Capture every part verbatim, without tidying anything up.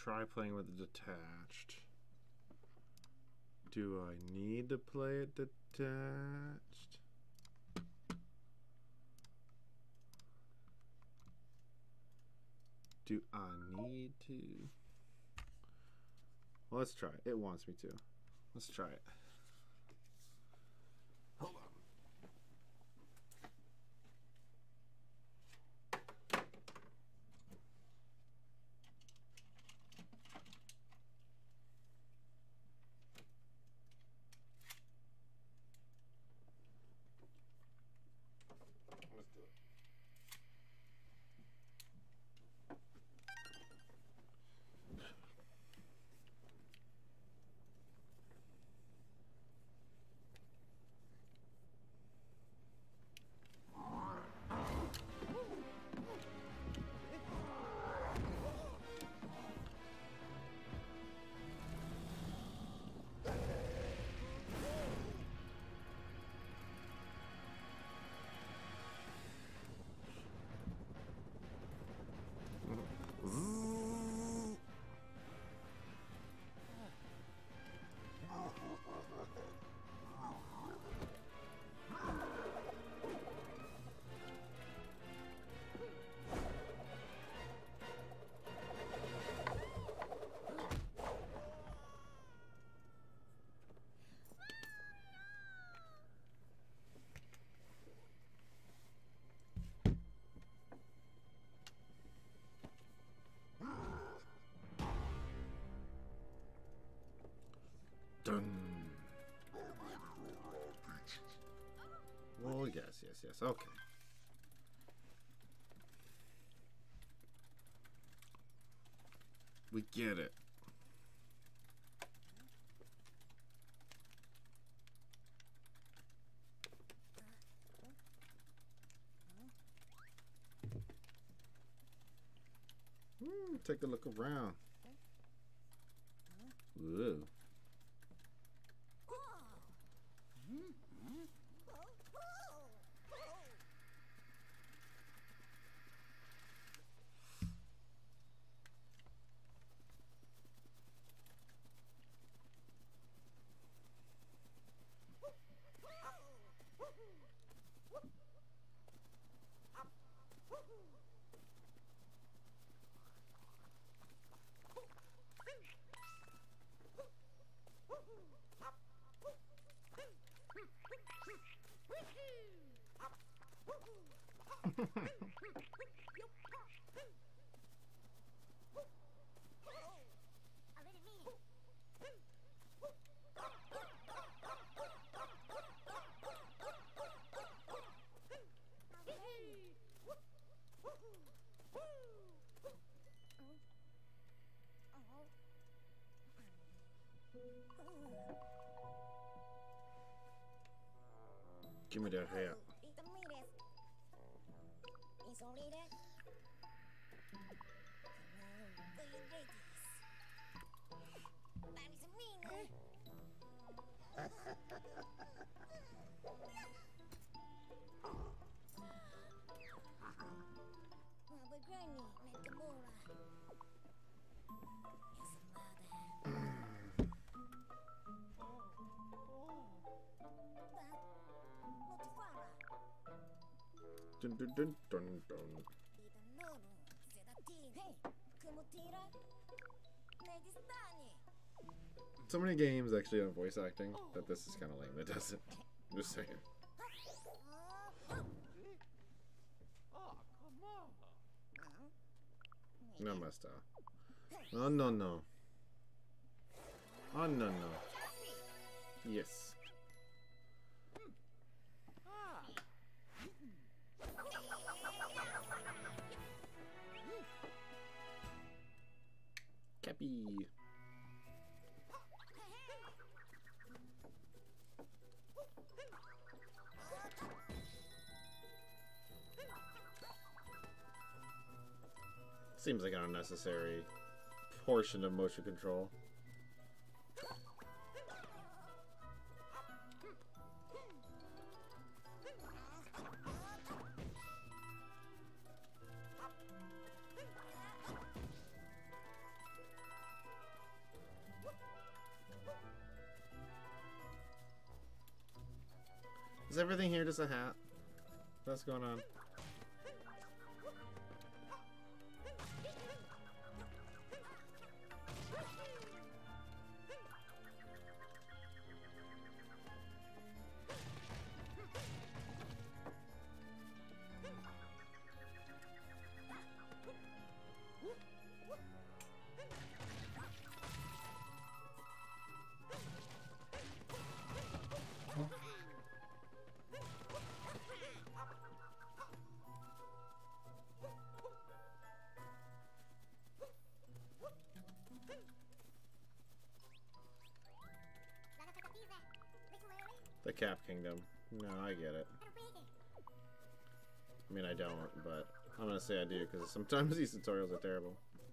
try playing with it detached. Do I need to play it detached? Do I need to? Well, let's try it. It wants me to. Let's try it. Hold on. Let's do it. Dun. Well, yes, yes, yes. Okay. We get it. Hmm, take a look around. Whoa. Give me that hat. Dun, dun, dun, dun, dun. So many games actually have voice acting that this is kind of lame. It doesn't. I'm just saying. No, Master. Oh, no, no. Oh, no, no. Yes. Cappy. Seems like an unnecessary portion of motion control. Is everything here just a hat? What's going on? The Cap Kingdom. No, I get it. I mean, I don't, but I'm gonna say I do because sometimes these tutorials are terrible.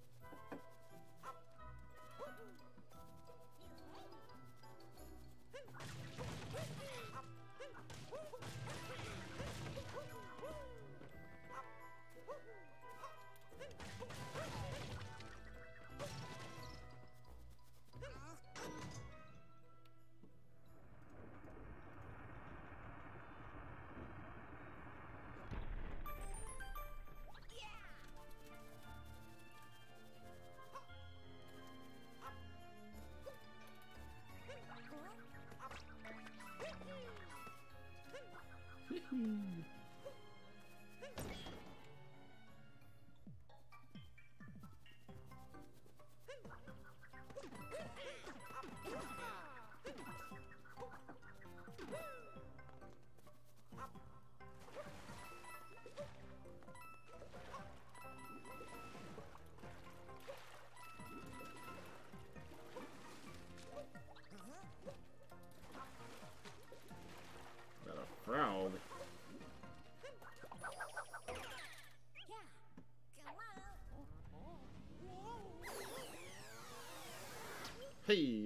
Frog. Hey.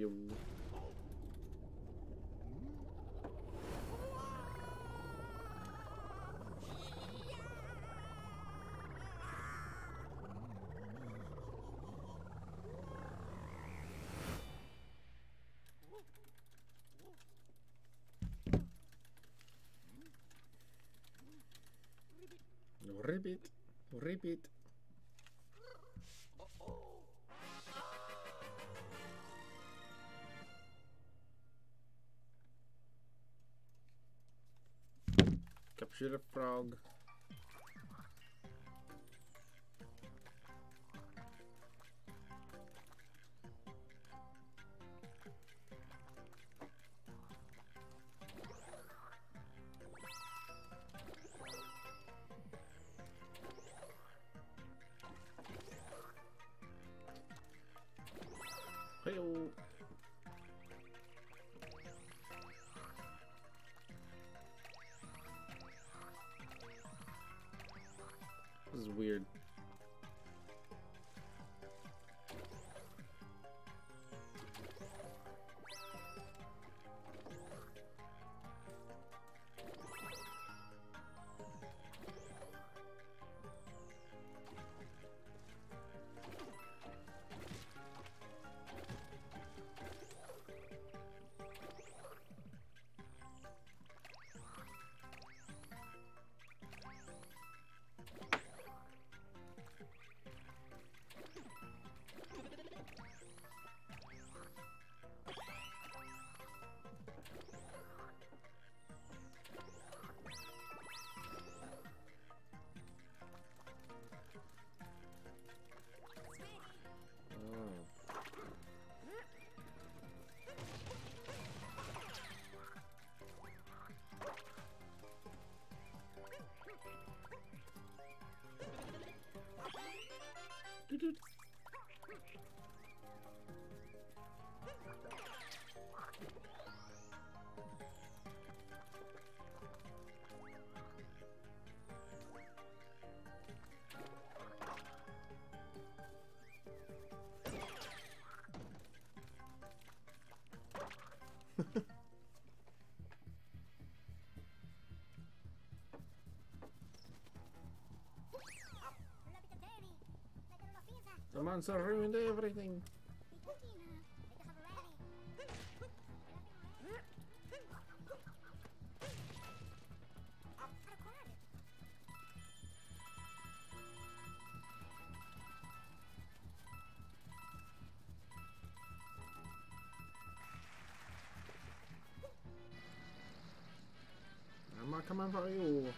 Ribbit, ribbit. Capture the frog. Hey-o. This is weird. The monster ruined everything. coming for you.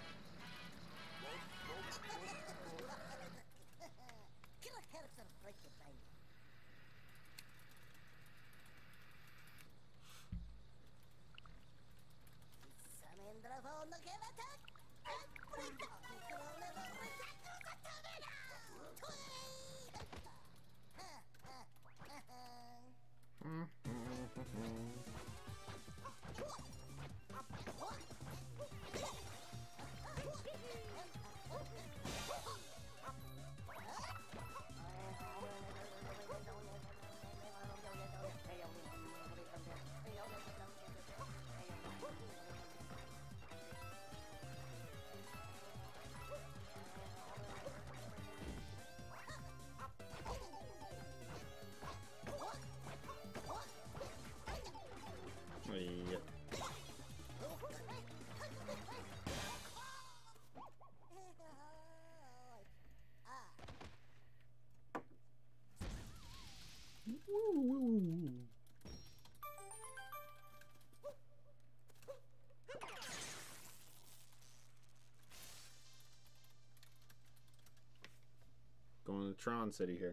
Yeah. Woo. Going to Tron City here.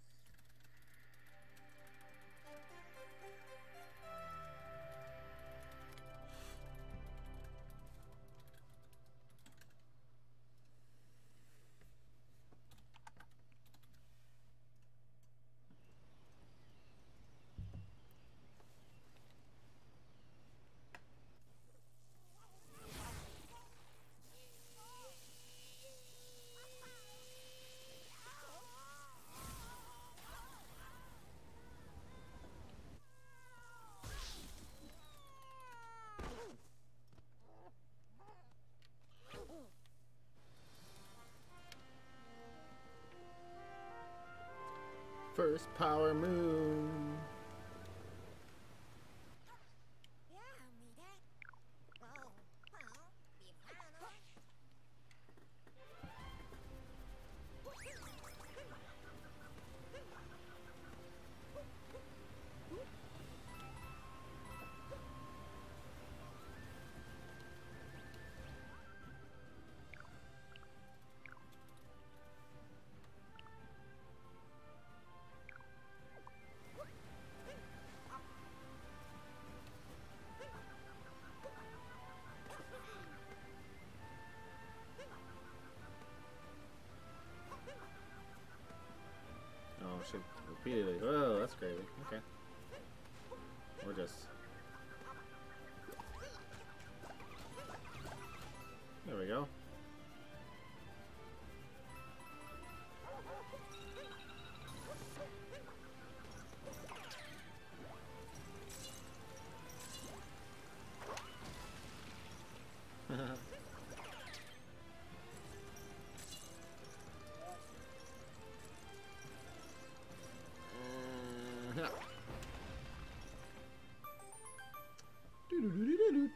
First power moon. Oh, shit. Repeatedly. Oh, that's crazy. Okay. We're just... There we go. Do-do-do-do-do-do.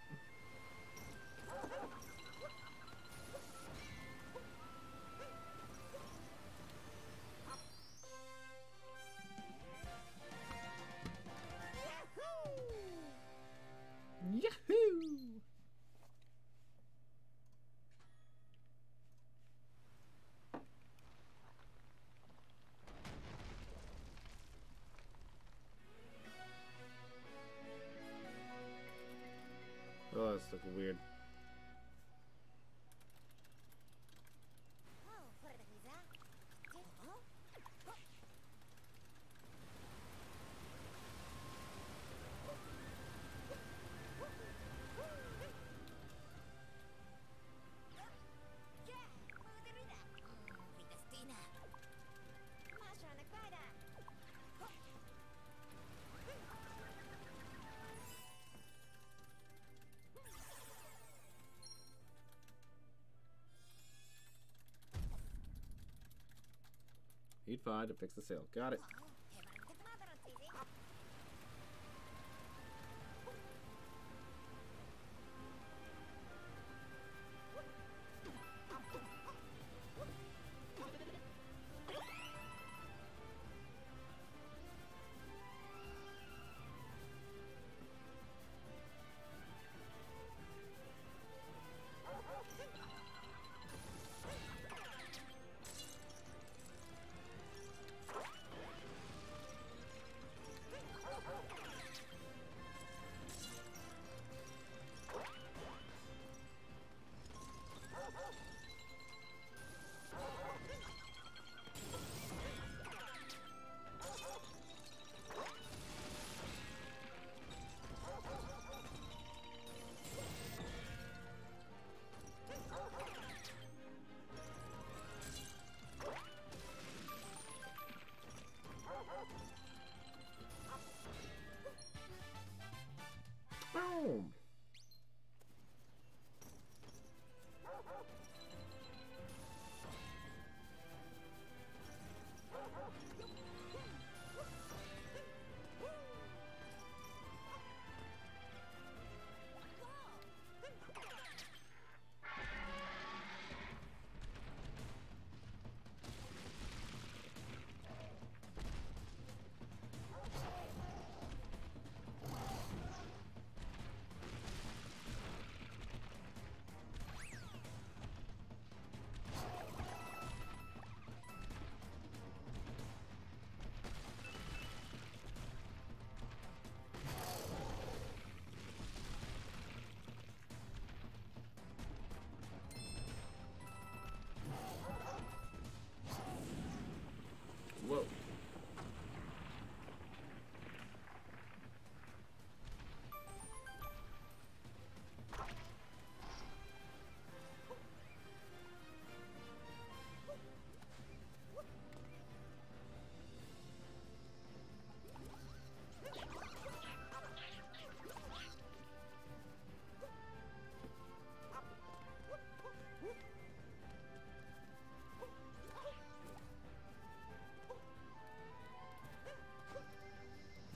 Yahoo! Oh, that's looking weird. Eat five to fix the sail. Got it.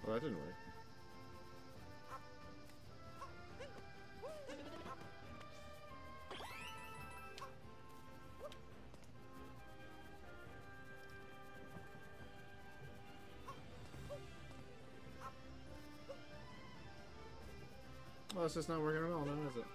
Well, that didn't work. Well, it's just not working at all now, is it?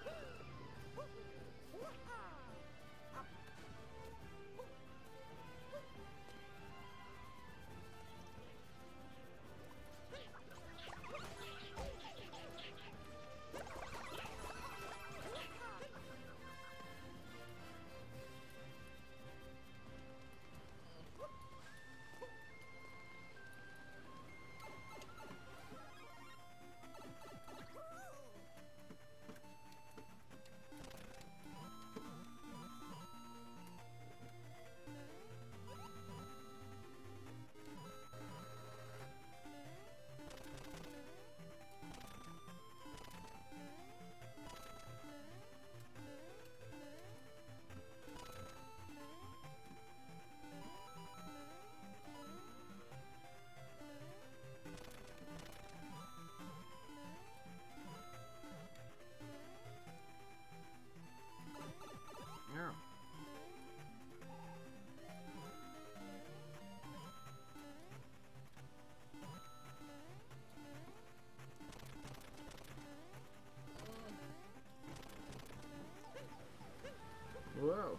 Yeah. Whoa.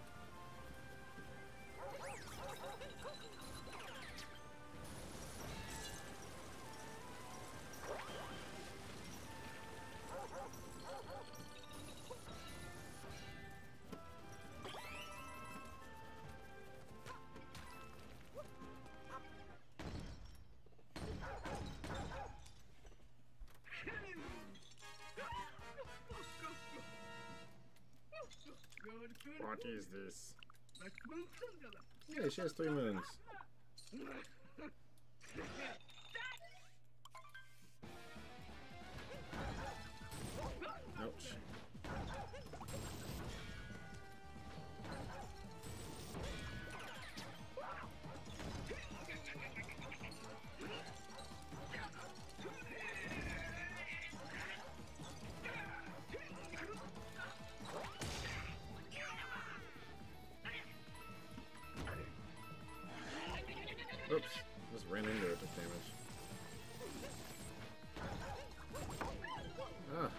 What is this? Yeah, she has three moons. Ouch. Oops, just ran into it, took damage. Ah.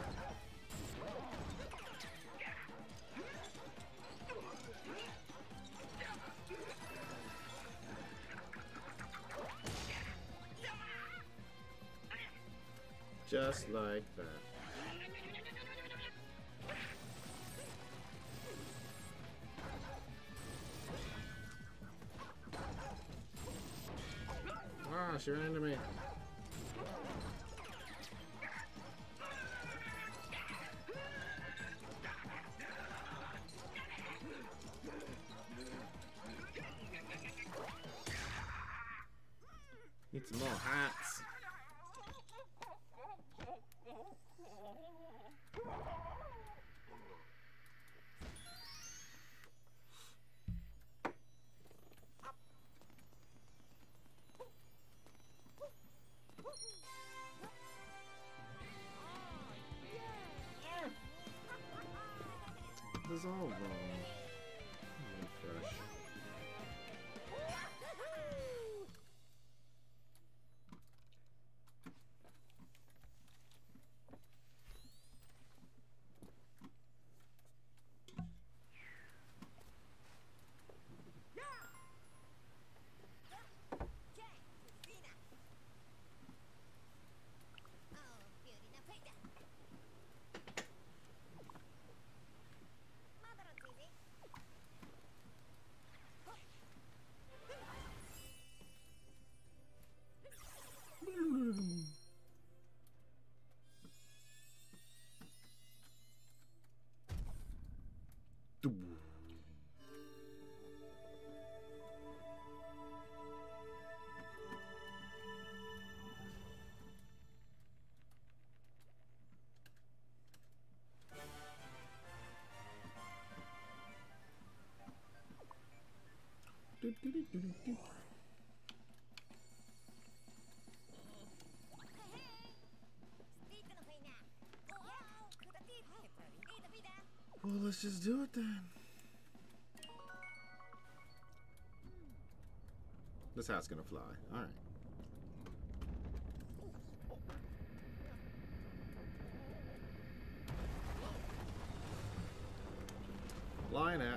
Just like that. Ah, she ran into me. Need some more hats. This is all wrong. Refresh. just do it then. This hat's gonna fly. Alright. Flying at.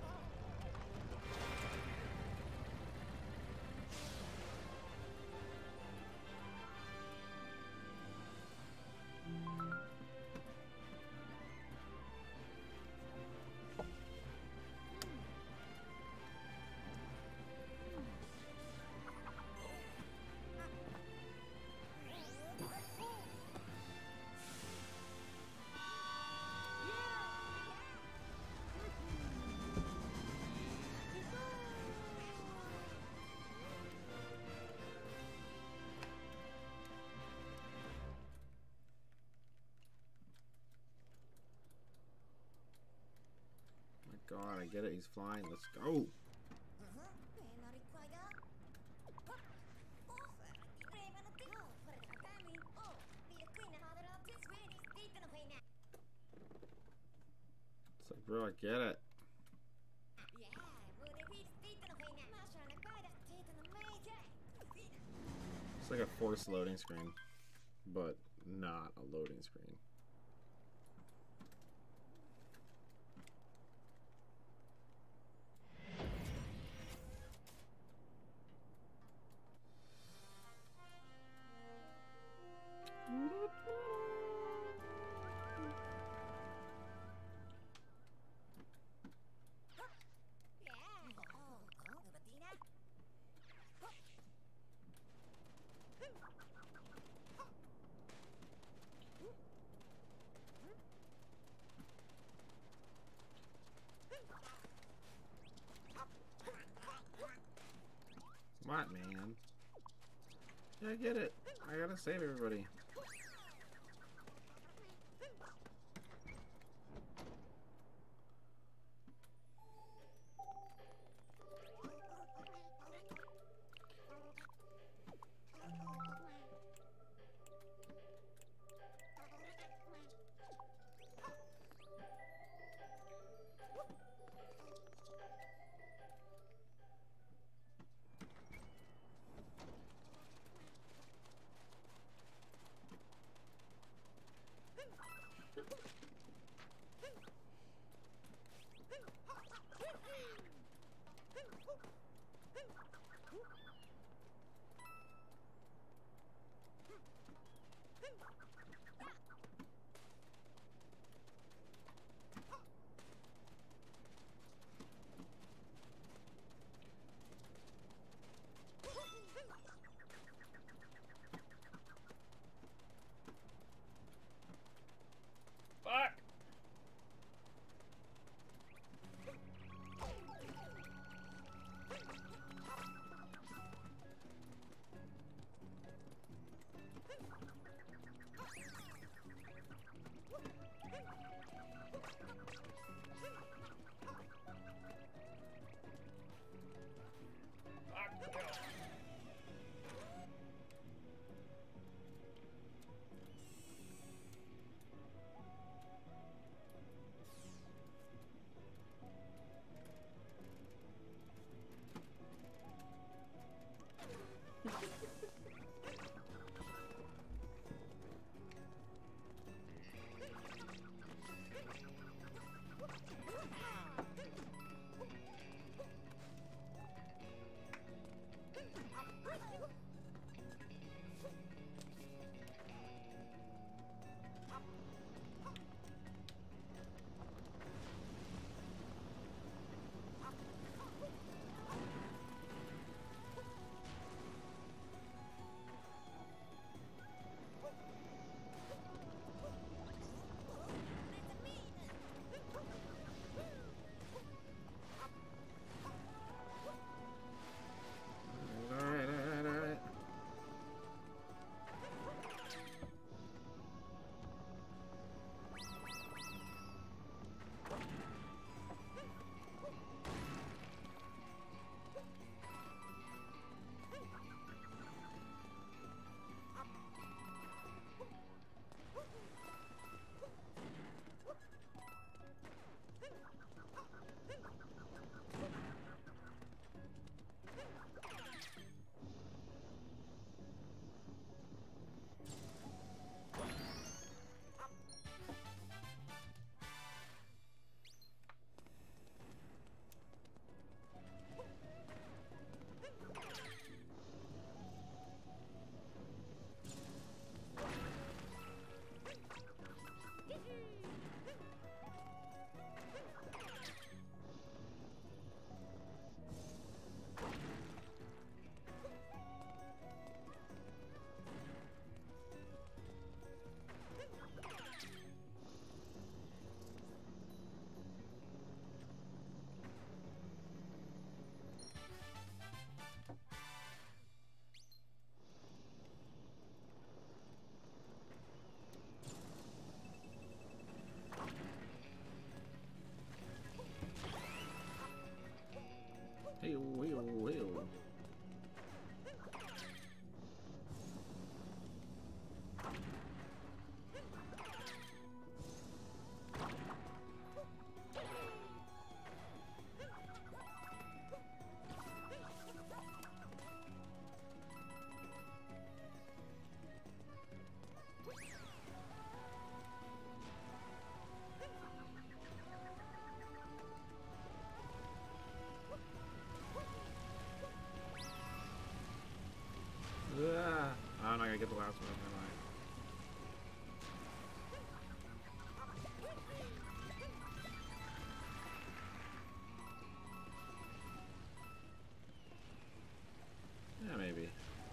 God, I get it. He's flying. Let's go. It's like, bro, I get it. It's like a forced loading screen, but not a loading screen. Smart man. Yeah, I get it. I gotta save everybody. Fuck! I get the last one. Never mind. Yeah, maybe.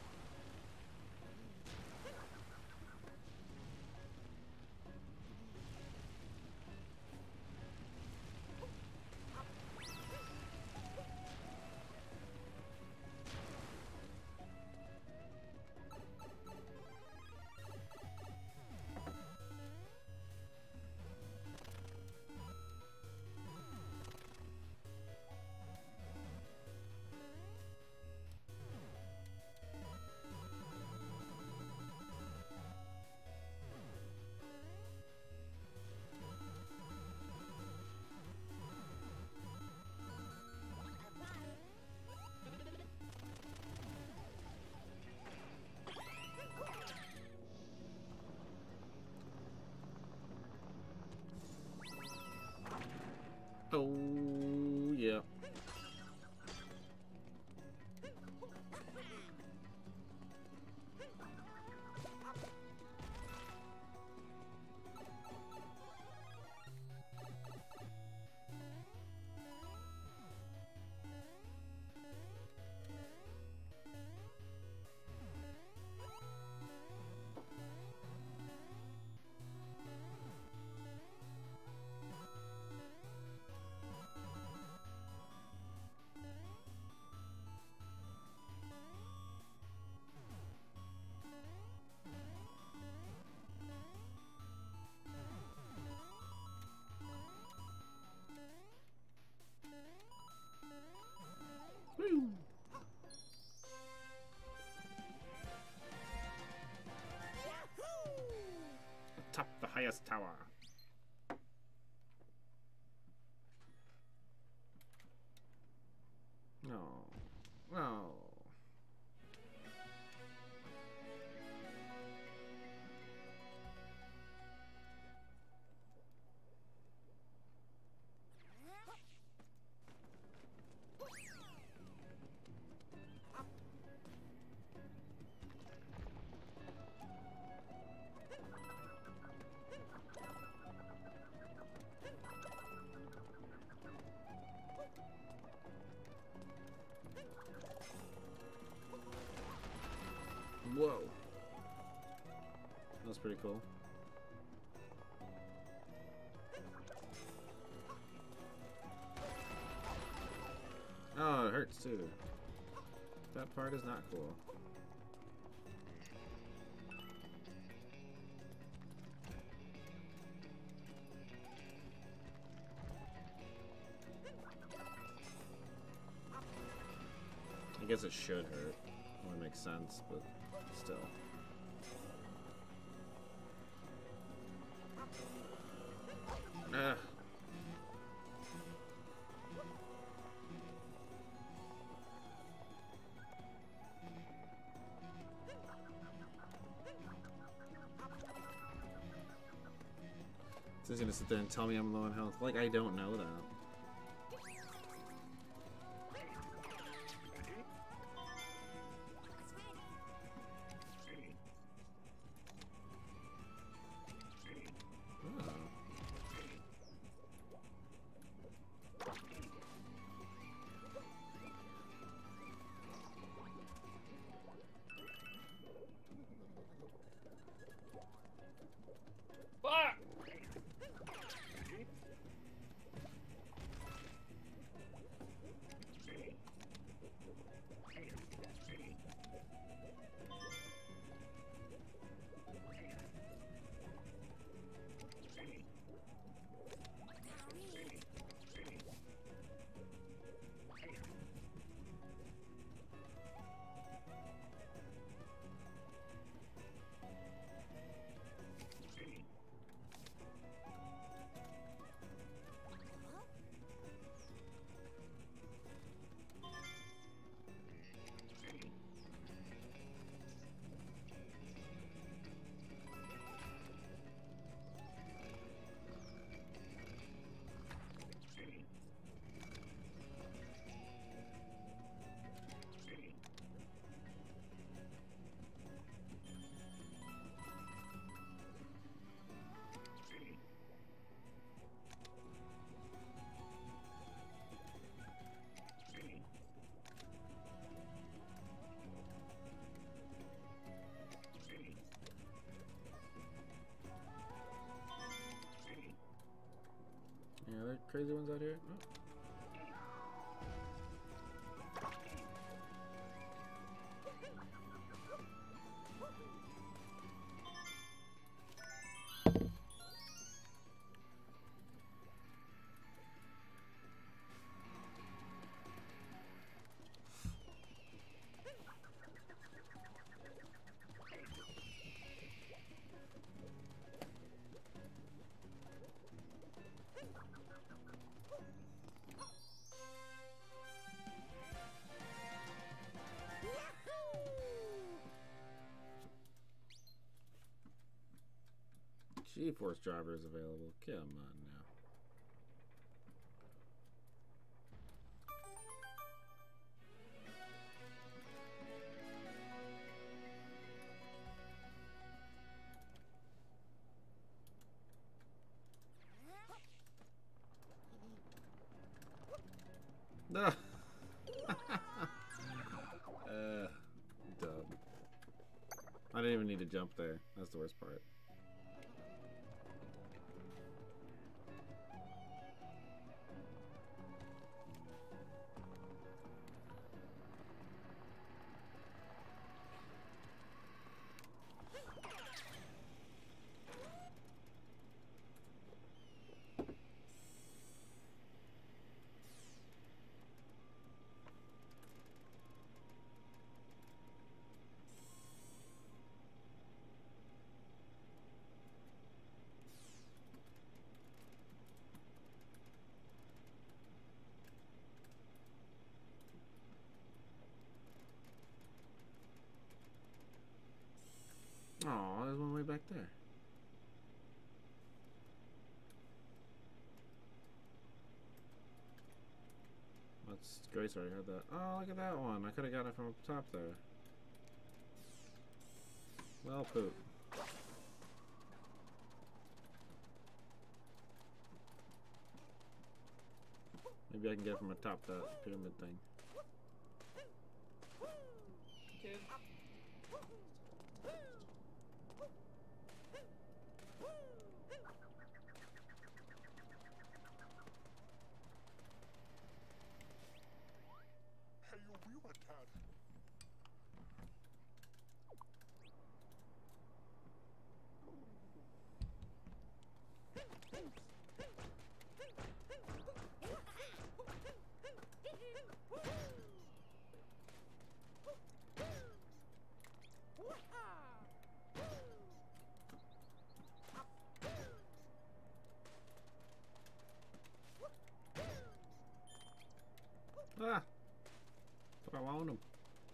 Oh, yeah. Woo. Atop the highest tower. No. No. Whoa. That was pretty cool. Oh, it hurts too. That part is not cool. I guess it should hurt. That makes sense, but still. Ah. So he's gonna sit there and tell me I'm low on health. Like I don't know that. crazy ones out here? Oh. G-Force driver is available. Come on now. No. uh, dumb. I didn't even need to jump there. That's the worst part. Oh, there's one way back there. That's Grace already had that. Oh, look at that one. I could have got it from up top there. Well, poop. Maybe I can get it from atop that pyramid thing. Kid. Ah! Throw on him.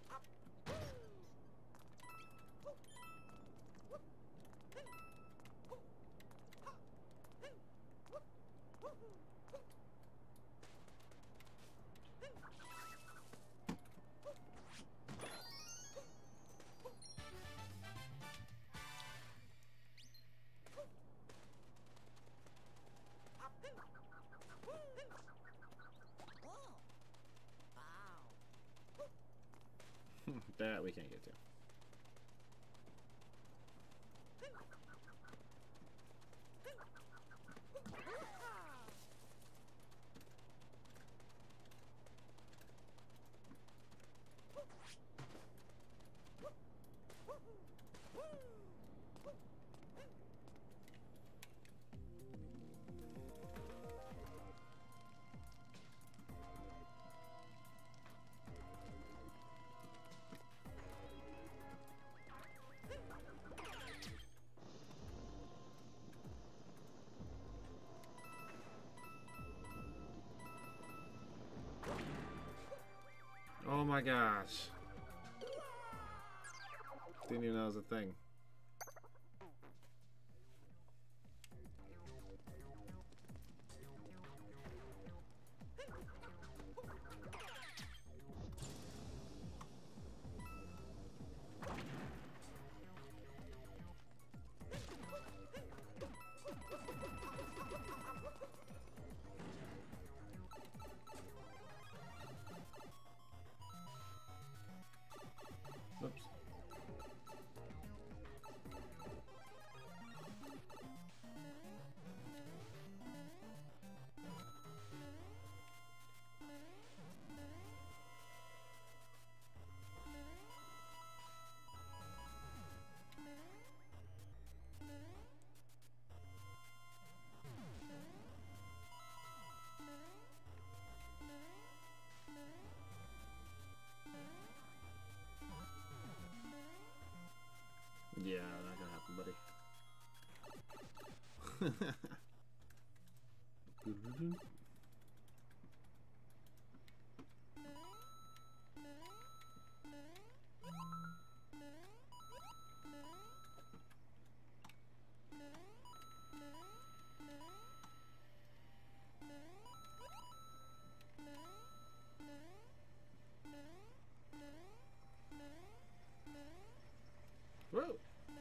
That we can't get to. Oh my gosh. Didn't even know it was a thing. Oops. Yeah, not gonna happen, buddy. Whoa!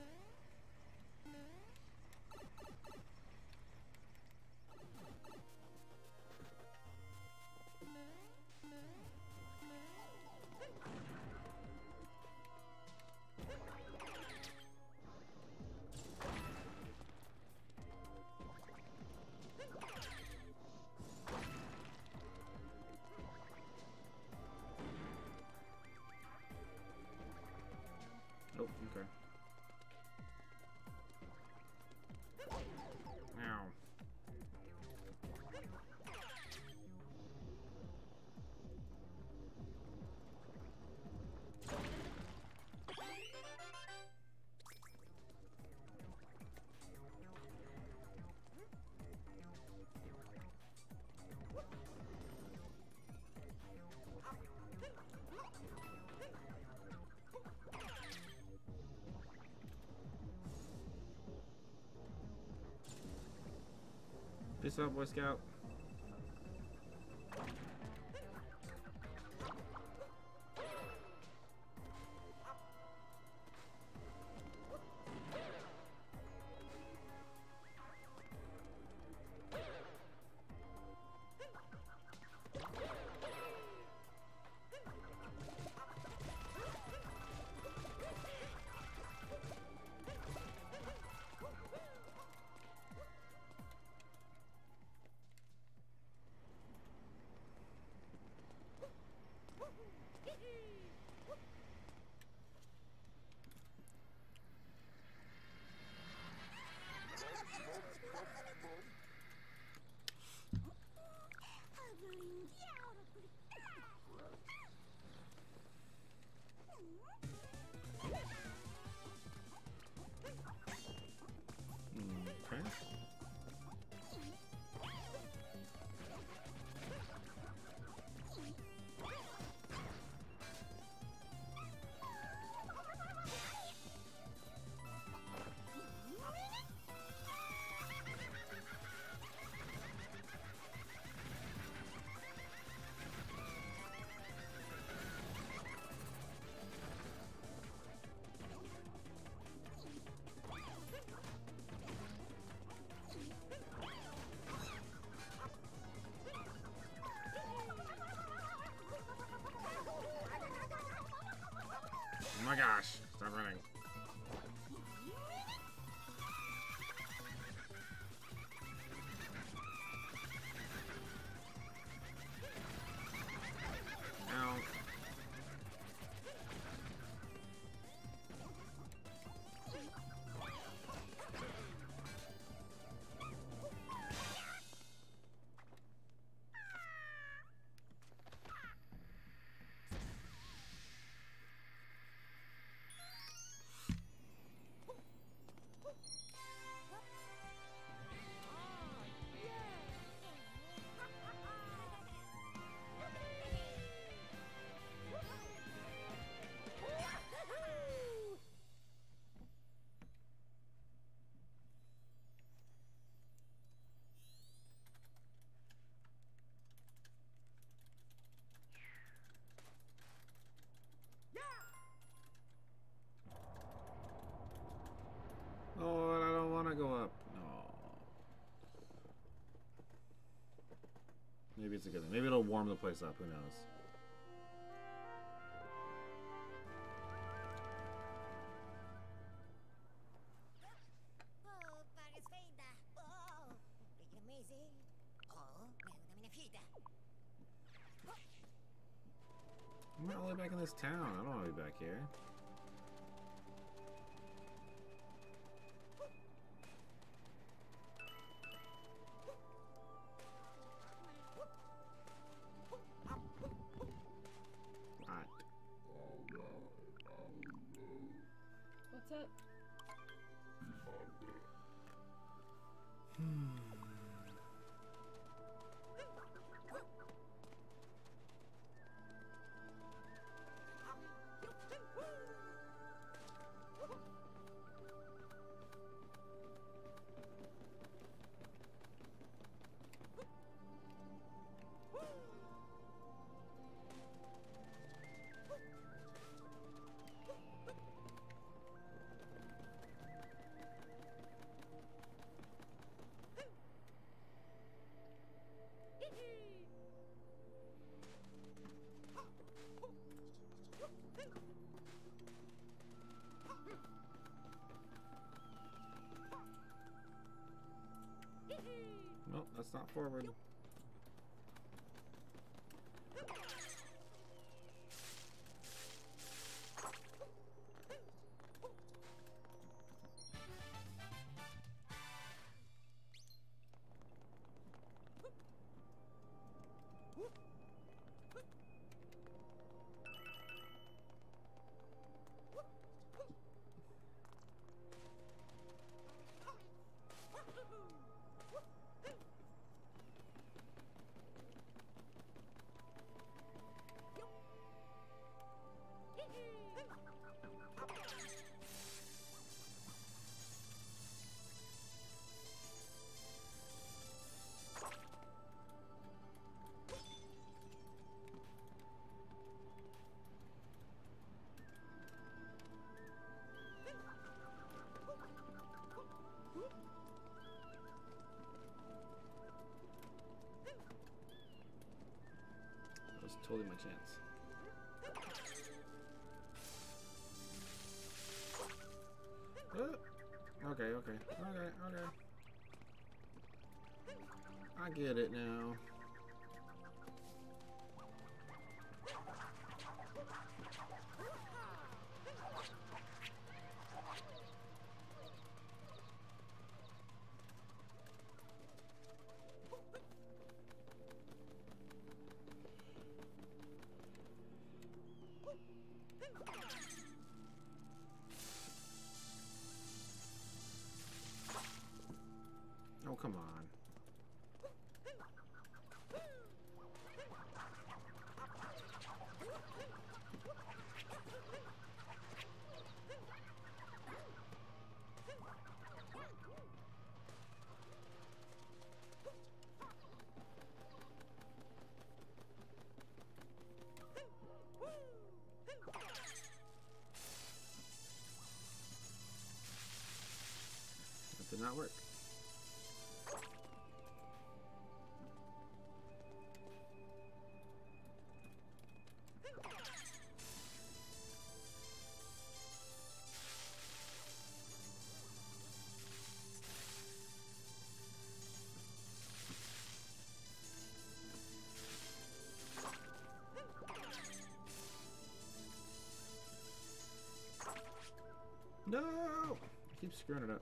Oh, okay. Ow. Peace out, Boy Scout. Okay. Oh my gosh, stop running. Ow. Oh, I don't want to go up. No. Maybe it's a good thing. Maybe it'll warm the place up. Who knows? I'm not really back in this town. I don't want to be back here. What's up? Hmm. No, that's not forward. That was totally my chance. Uh, okay, okay, okay, okay. I get it now. Oh, come on. That did not work. No! I keep screwing it up.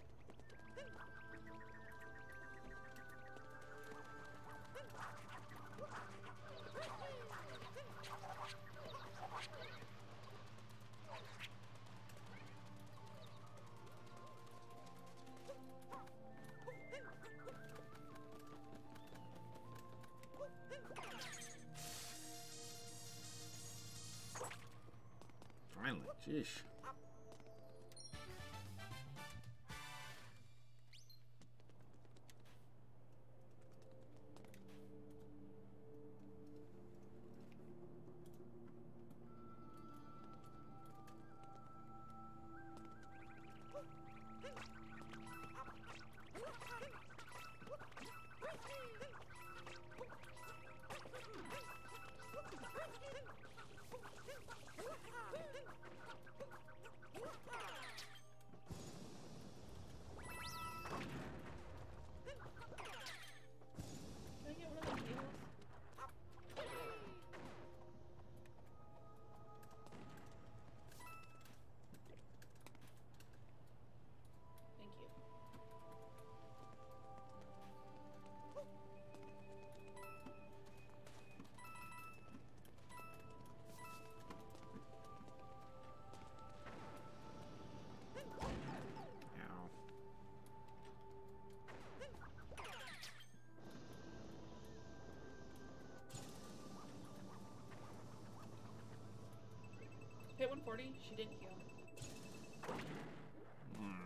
Finally, jeez. forty? She didn't heal. Mm.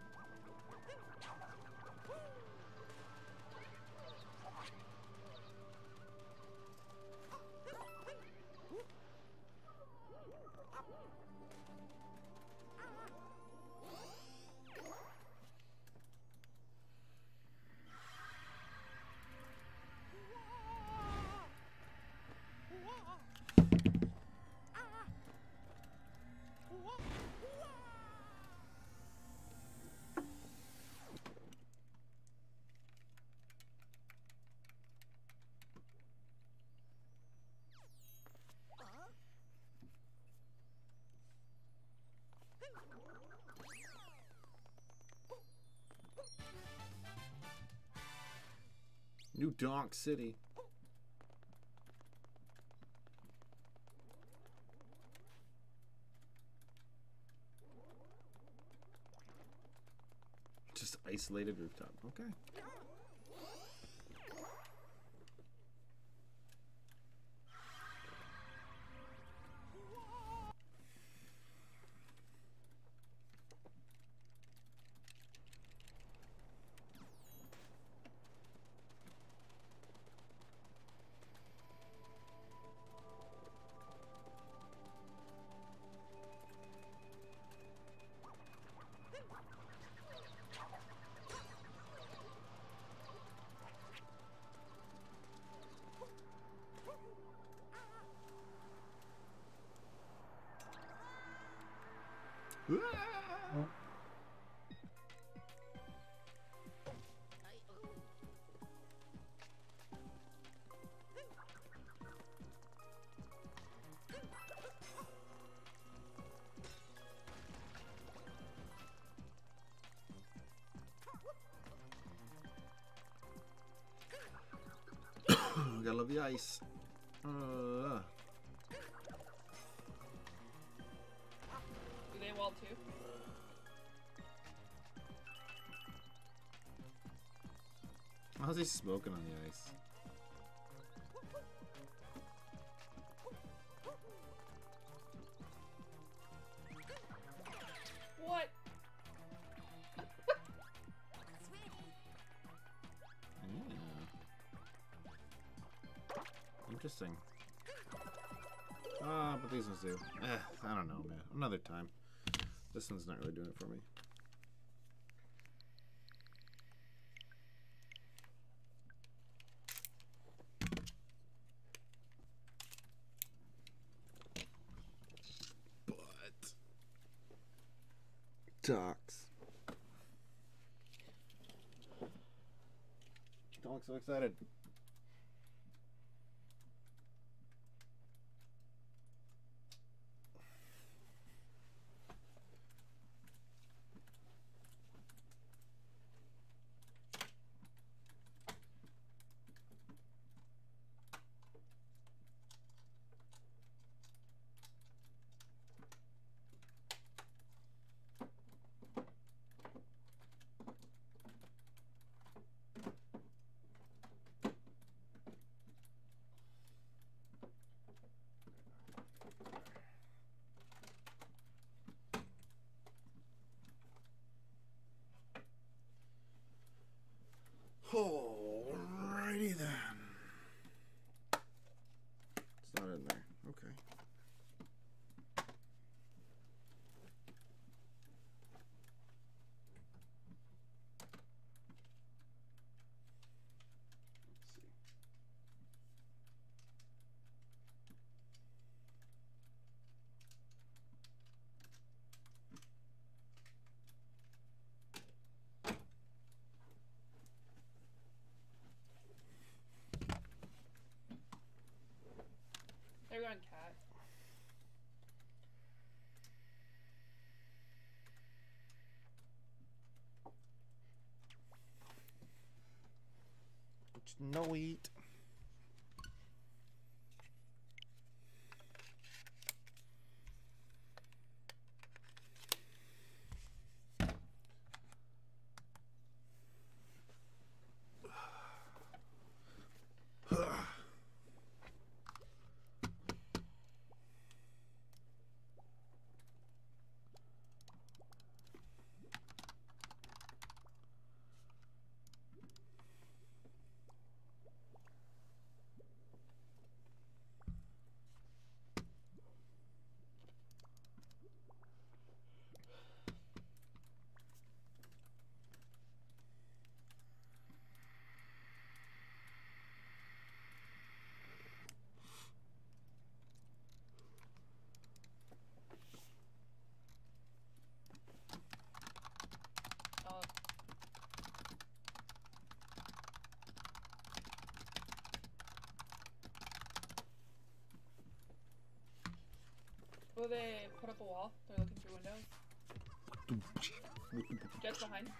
New Donk City. Just isolated rooftop. Okay. Gotta love the ice. Uh. Do they wall too? How's he smoking on the ice? What? Interesting. Ah, but these ones do. Eh, I don't know, man. Another time. This one's not really doing it for me. But Docs. Don't look so excited. Alrighty then. It's not in there. Okay. Let's see. They're going cat. No eat. where they put up a wall. They're looking through windows. Jet's behind.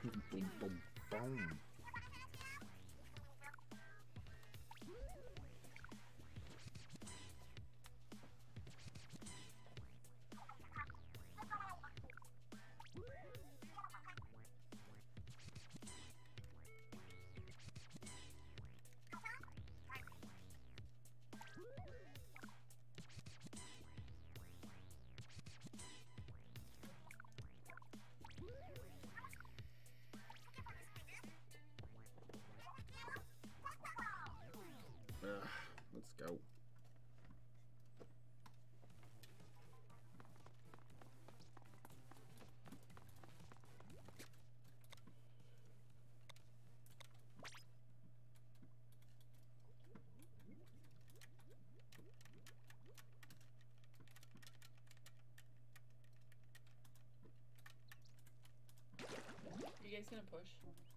Ugh, let's go. Are you guys gonna push?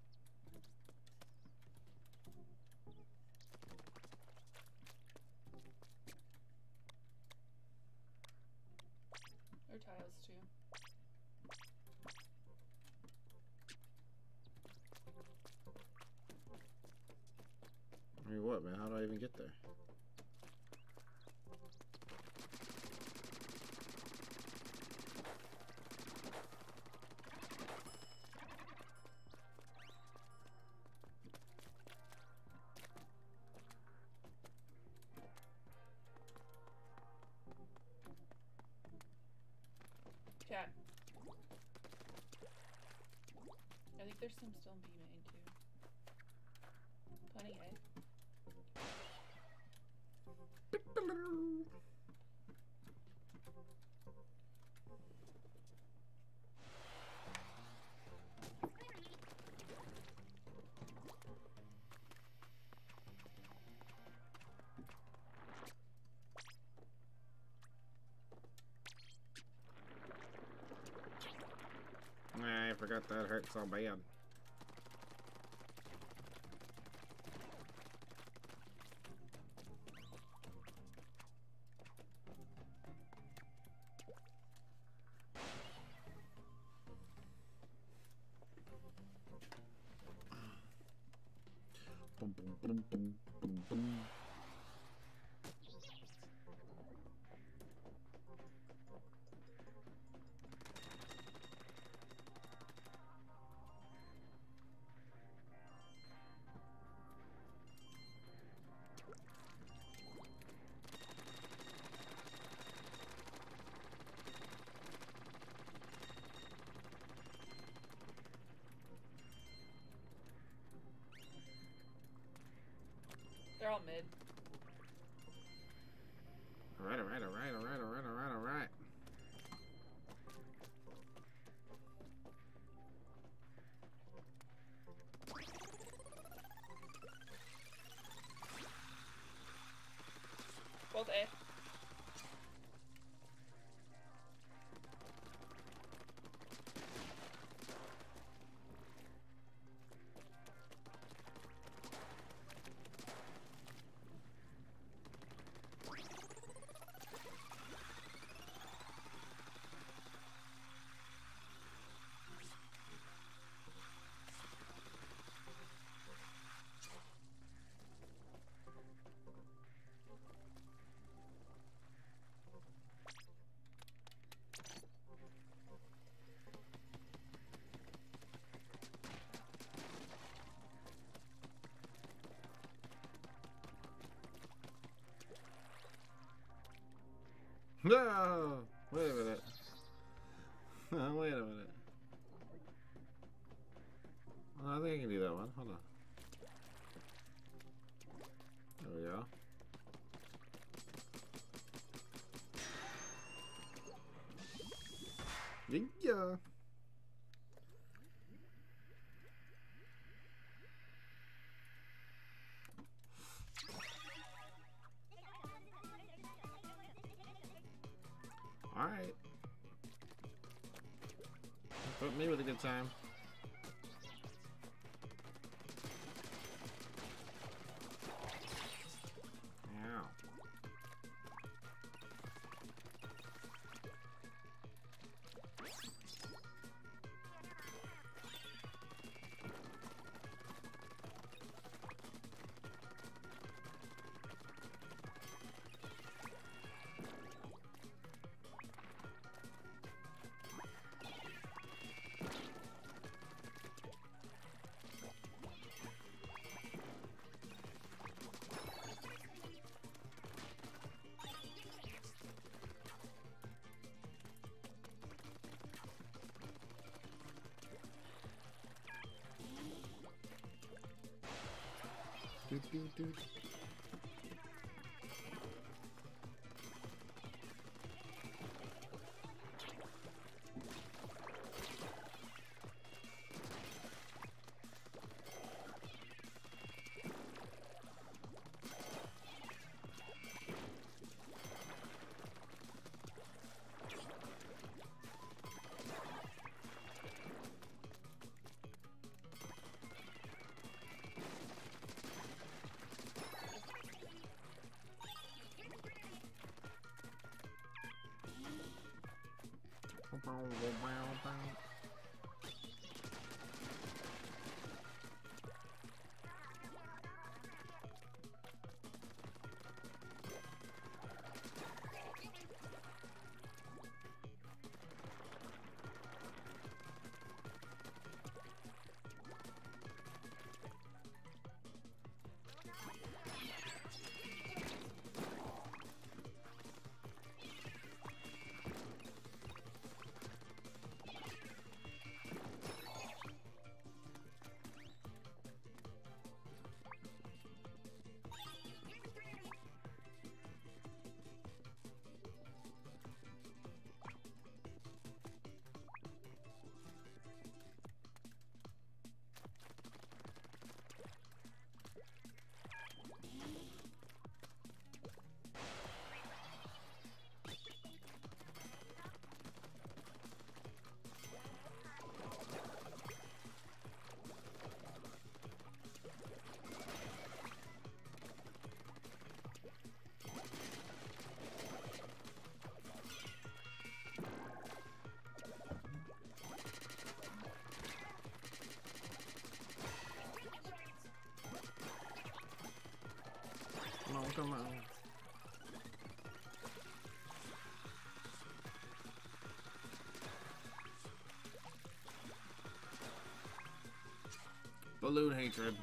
Or tiles too. I mean, what, man? How do I even get there? Cat. I think there's some still in B main too. Plenty A. I forgot that hurt so bad. Boom, boom, boom, boom, boom, boom. They're all mid. Alright, alright, alright, alright, alright, alright, alright. Both A. No! Wait a minute. Wait a minute. Oh, I think I can do that one. Hold on. There we go. Yeah. Alright. Put me with a good time. Ow. Do, do, do. No, come on. Balloon hatred.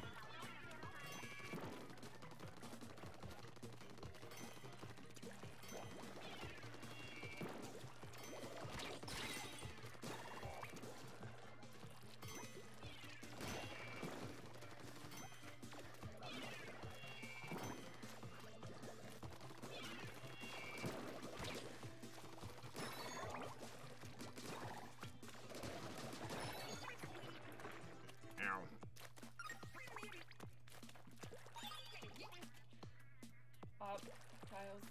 Up, tiles.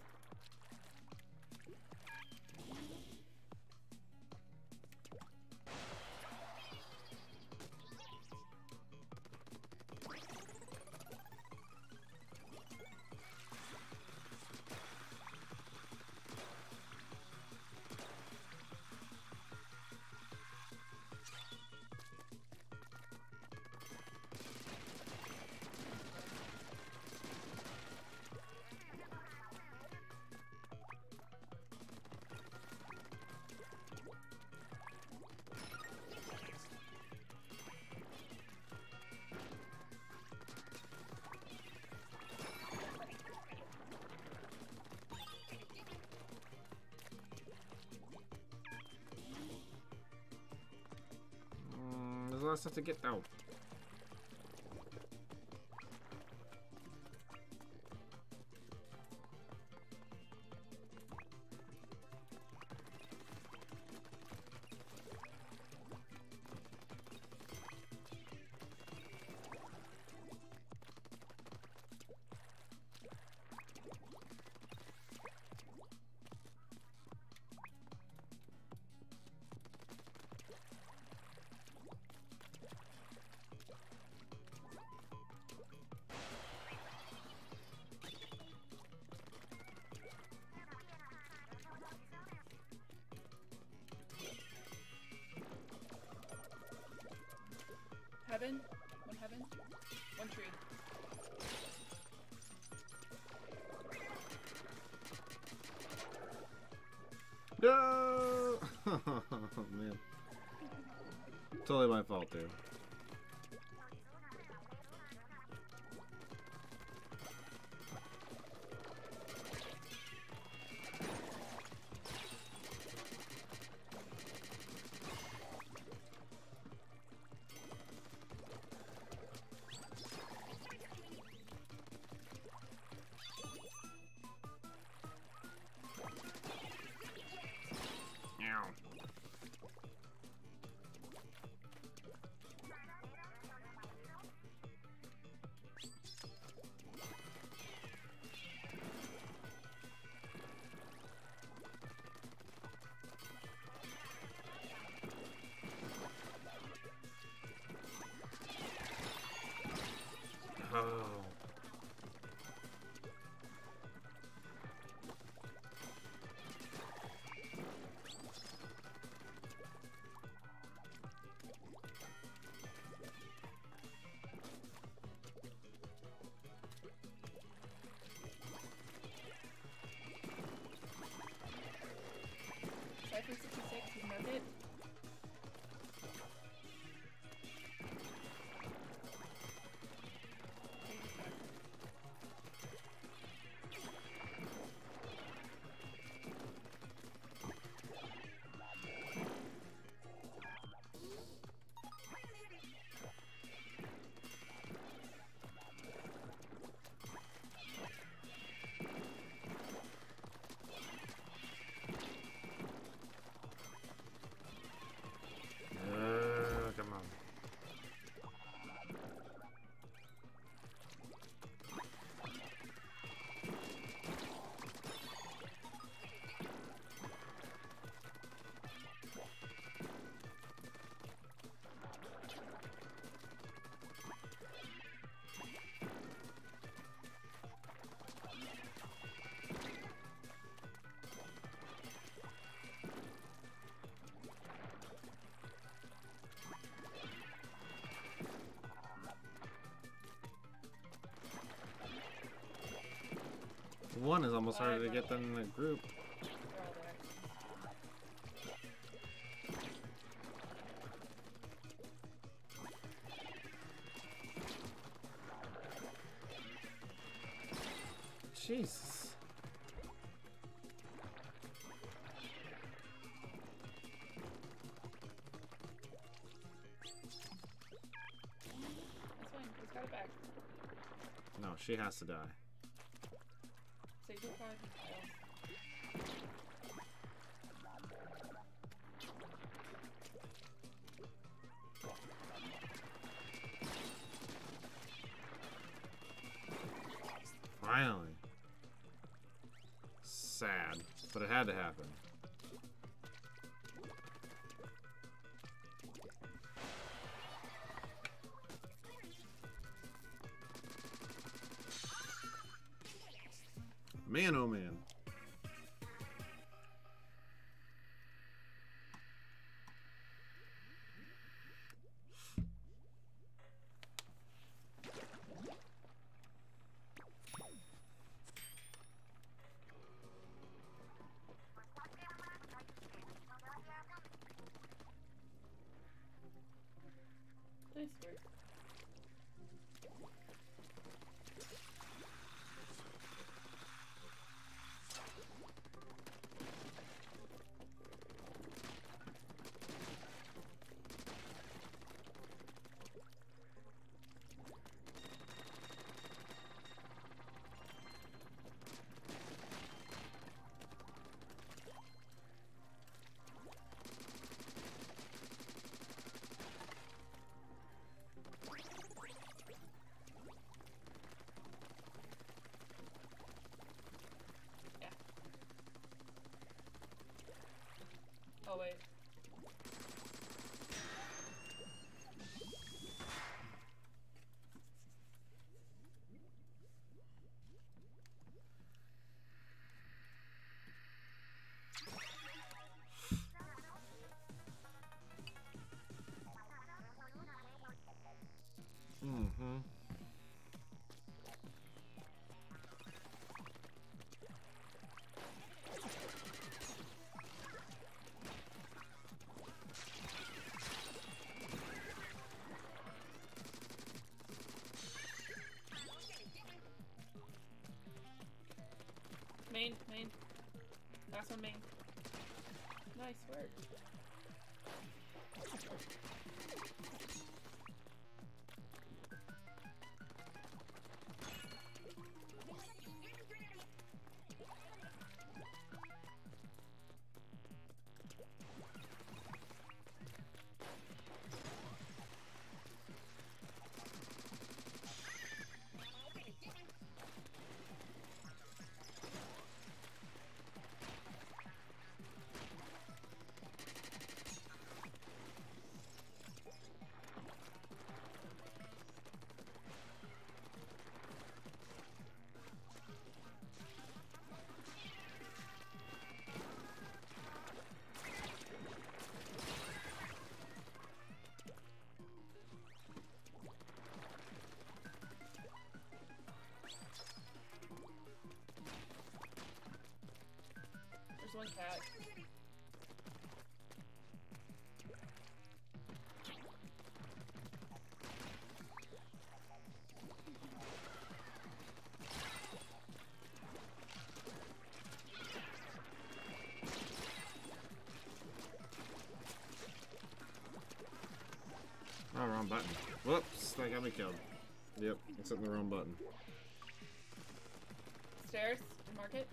Mm, there's a lot of stuff to get though. Heaven. One heaven. One tree. No! Oh, man. Totally my fault, dude. one is almost harder to I'd get run than away. in a group. They're all there. Jesus. That's fine. He's got it back. No, she has to die. Save your card. Miles. Finally. Sad, but it had to happen. Man, oh man. Nice work. Yeah. Oh wait. Mm-hmm. Main, main. Last one, main. Nice work. There's one cat. Oh, wrong button. Whoops, that got me killed. Yep, it's hitting the wrong button. Stairs. Mark it.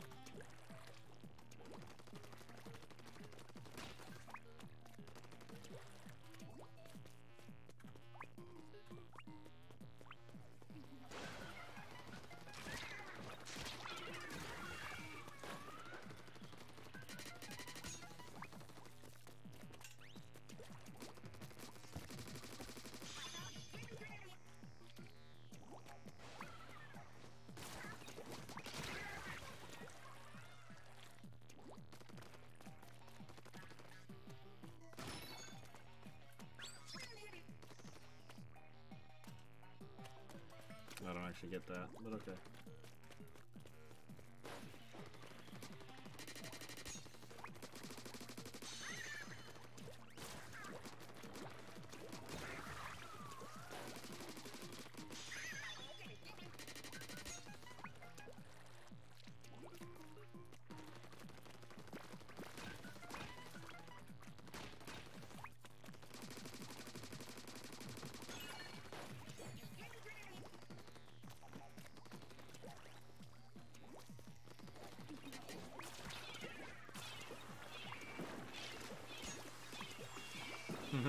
I don't actually get that, but okay.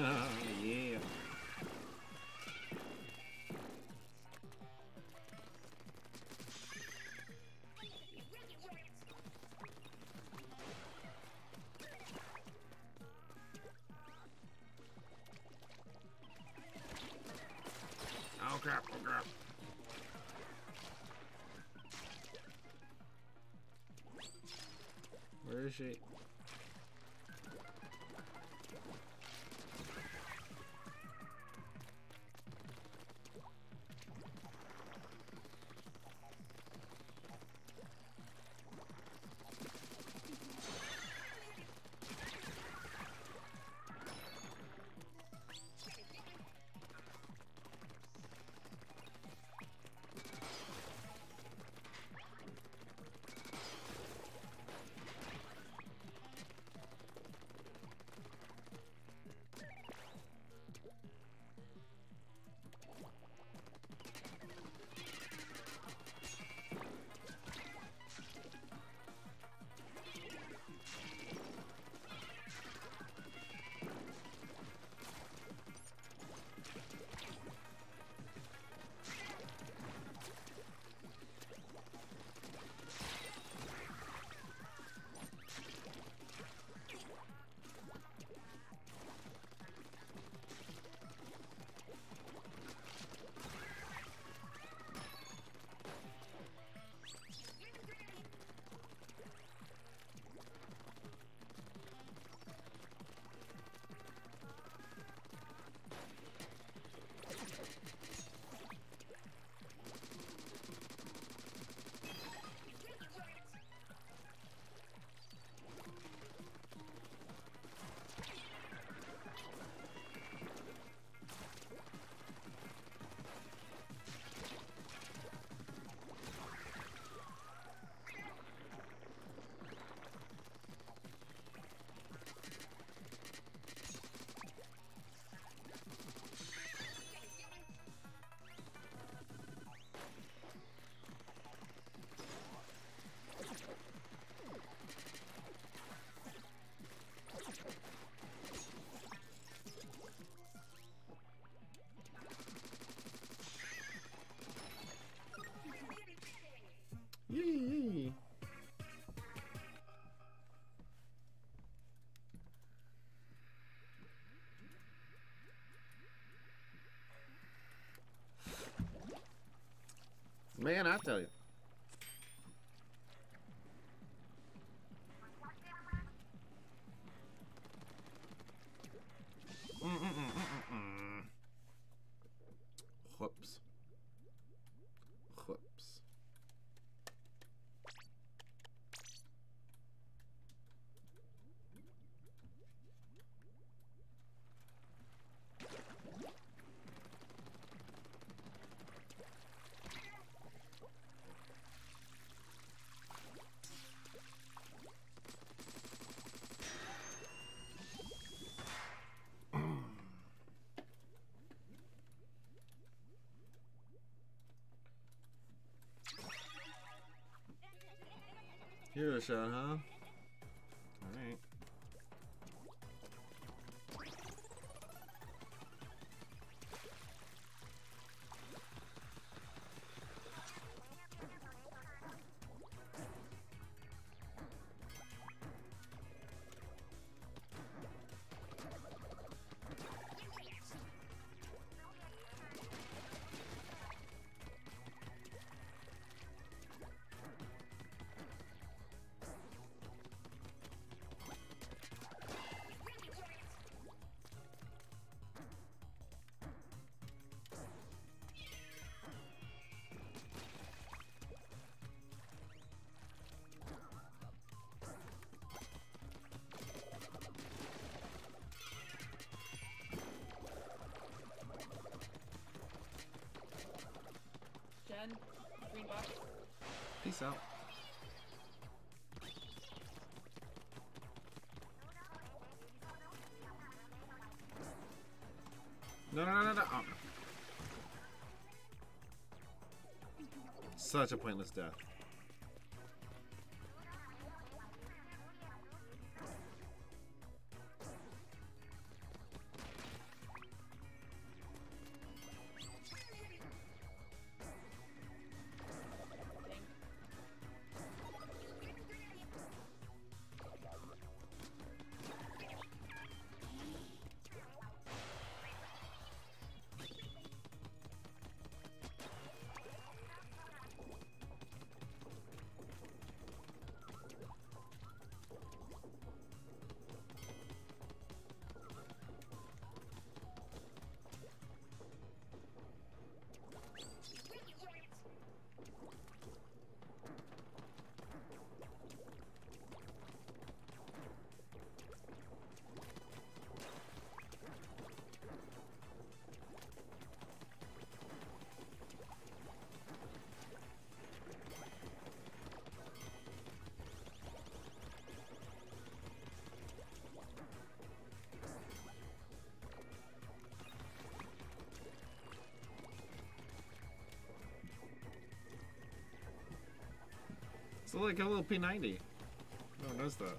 Yeah. Oh crap, oh crap. Where is she? Yee. Man, I tell you. Mm -mm -mm -mm -mm. Whoops. Whoops. Give it a shot, huh? Alright. Jen, green box. Peace out. No, no, no, no, no. Oh. Such a pointless death. So like a little P ninety. No one knows that.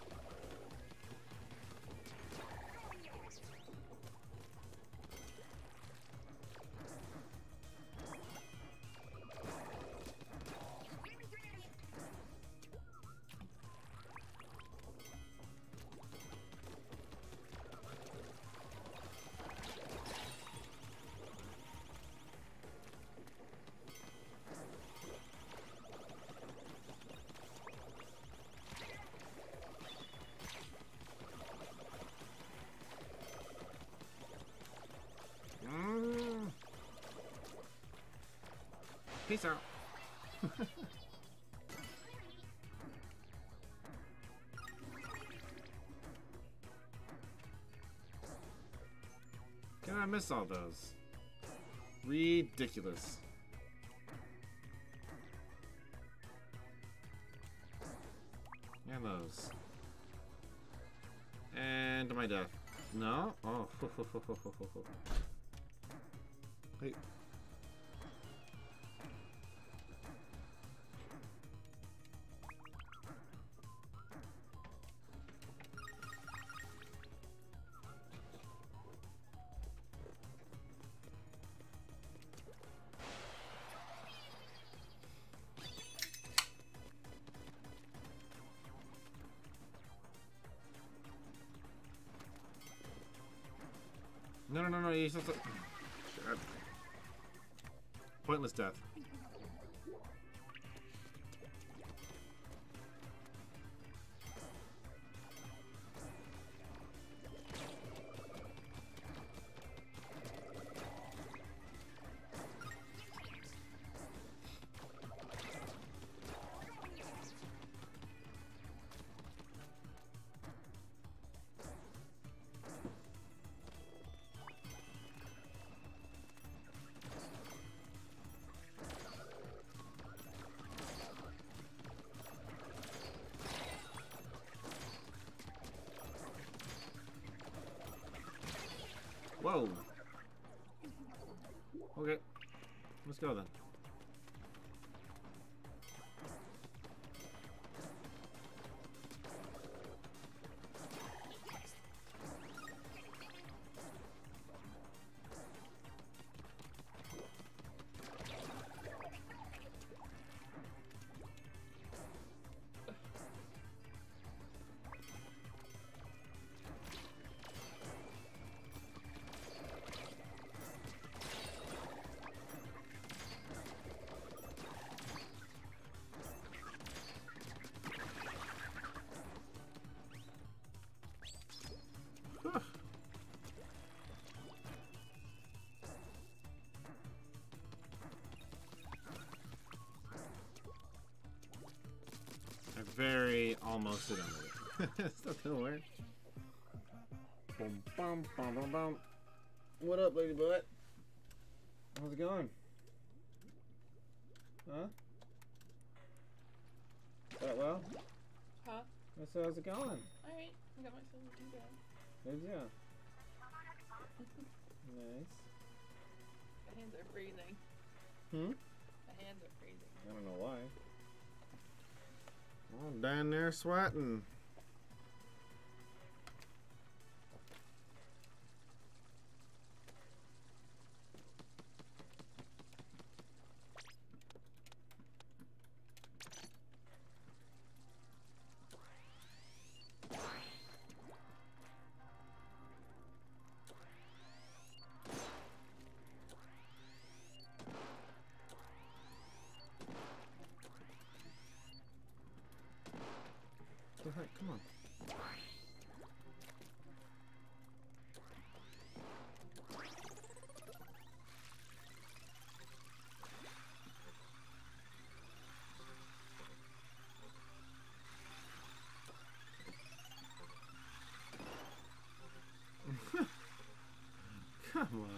Peace out. Can I miss all those? Ridiculous. And those. And to my death. No? Oh. Wait. No, no, no, no, you're supposed to... Shit. Pointless death. Whoa. Okay. Let's go then. I very almost did under it. It's not gonna work. Boom, bum, bum, bum, bum. What up, lady butt? How's it going? Huh? That well? Huh? I said, how's it going? Alright, I got myself a tea bag. Did ya? Nice. My hands are freezing. Hmm? My hands are freezing. I don't know why. Oh, down there sweating. What the heck? Come on. Come on.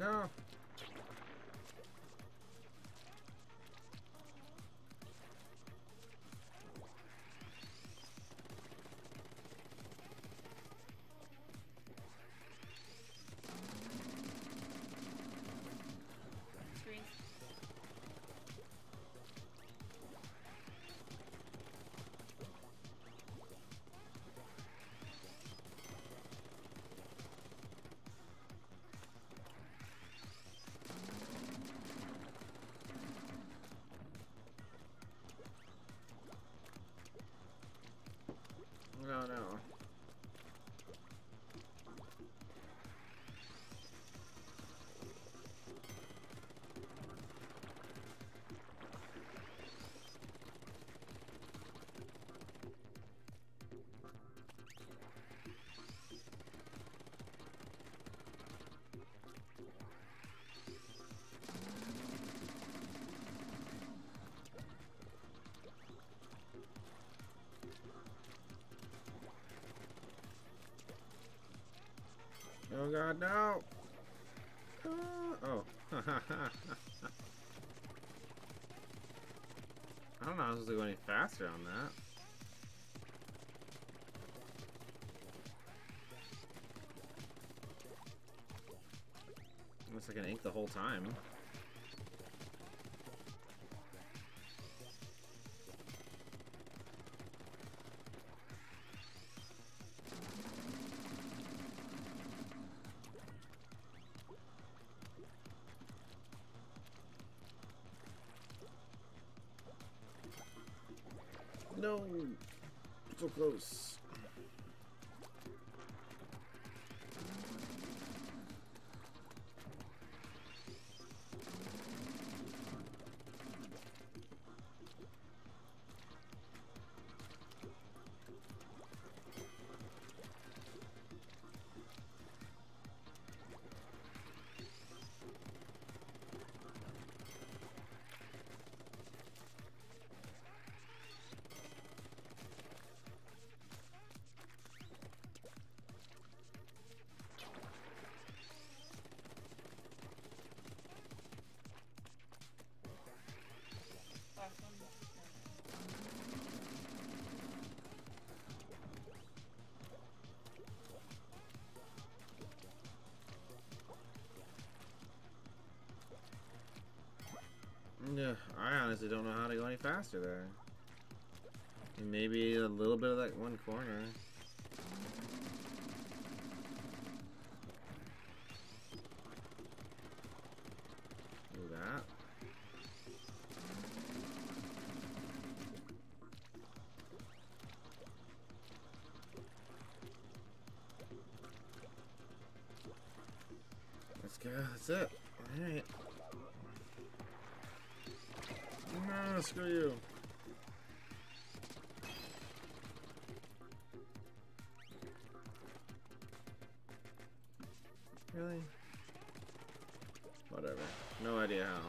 No. Screens. No, no. Oh god, no! Uh, oh. I don't know how I was supposed to go any faster on that. Looks like an ink the whole time. No! So close. Last one. Yeah, I honestly don't know how to go any faster there. Maybe a little bit of that one corner. Do that. Let's go. That's it. All right. No, screw you. Really? Whatever. No idea how.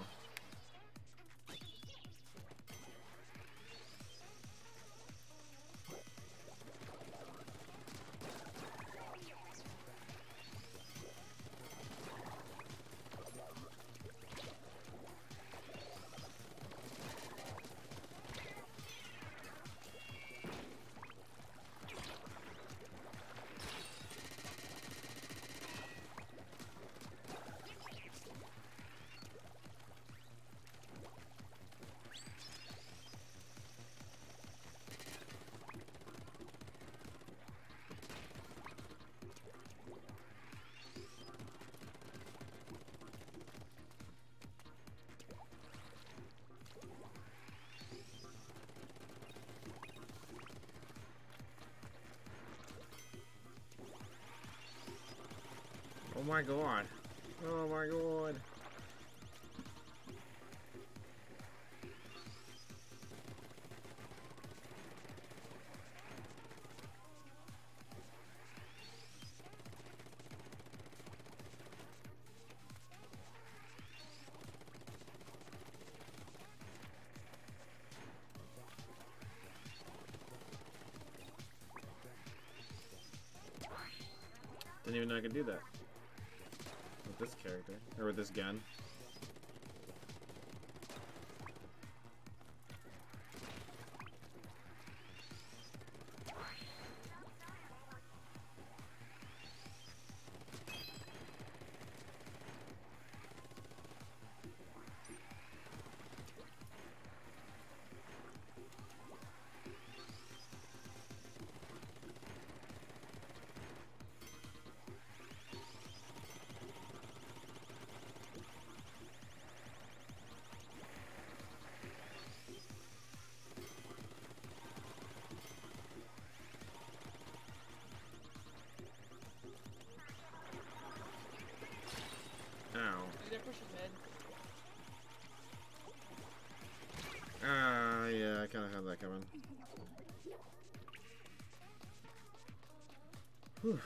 Oh my god. Oh my god. Didn't even know I could do that. with this character. Or with this gun. Ah, uh, yeah, I kind of had that coming. Whew.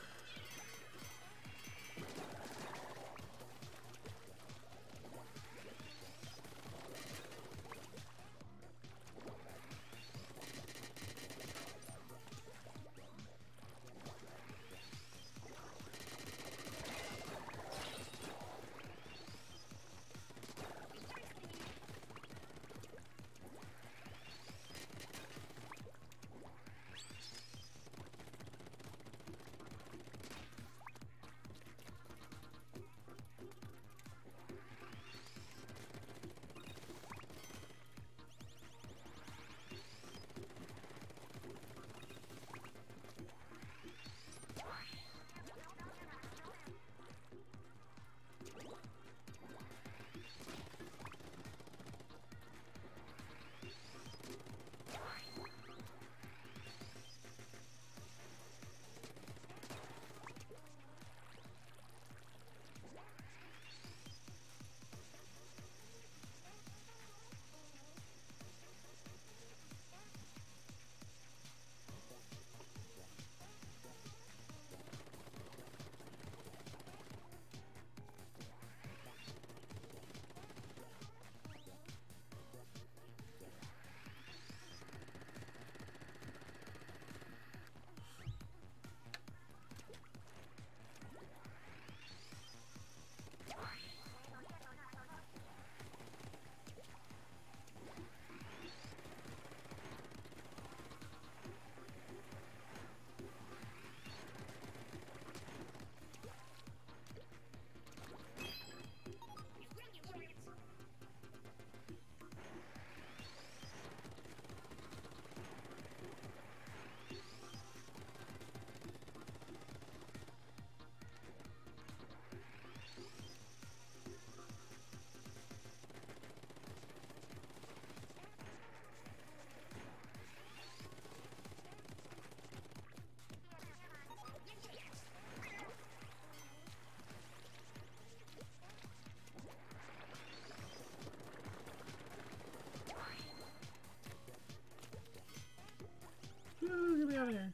Ooh, get me out of here.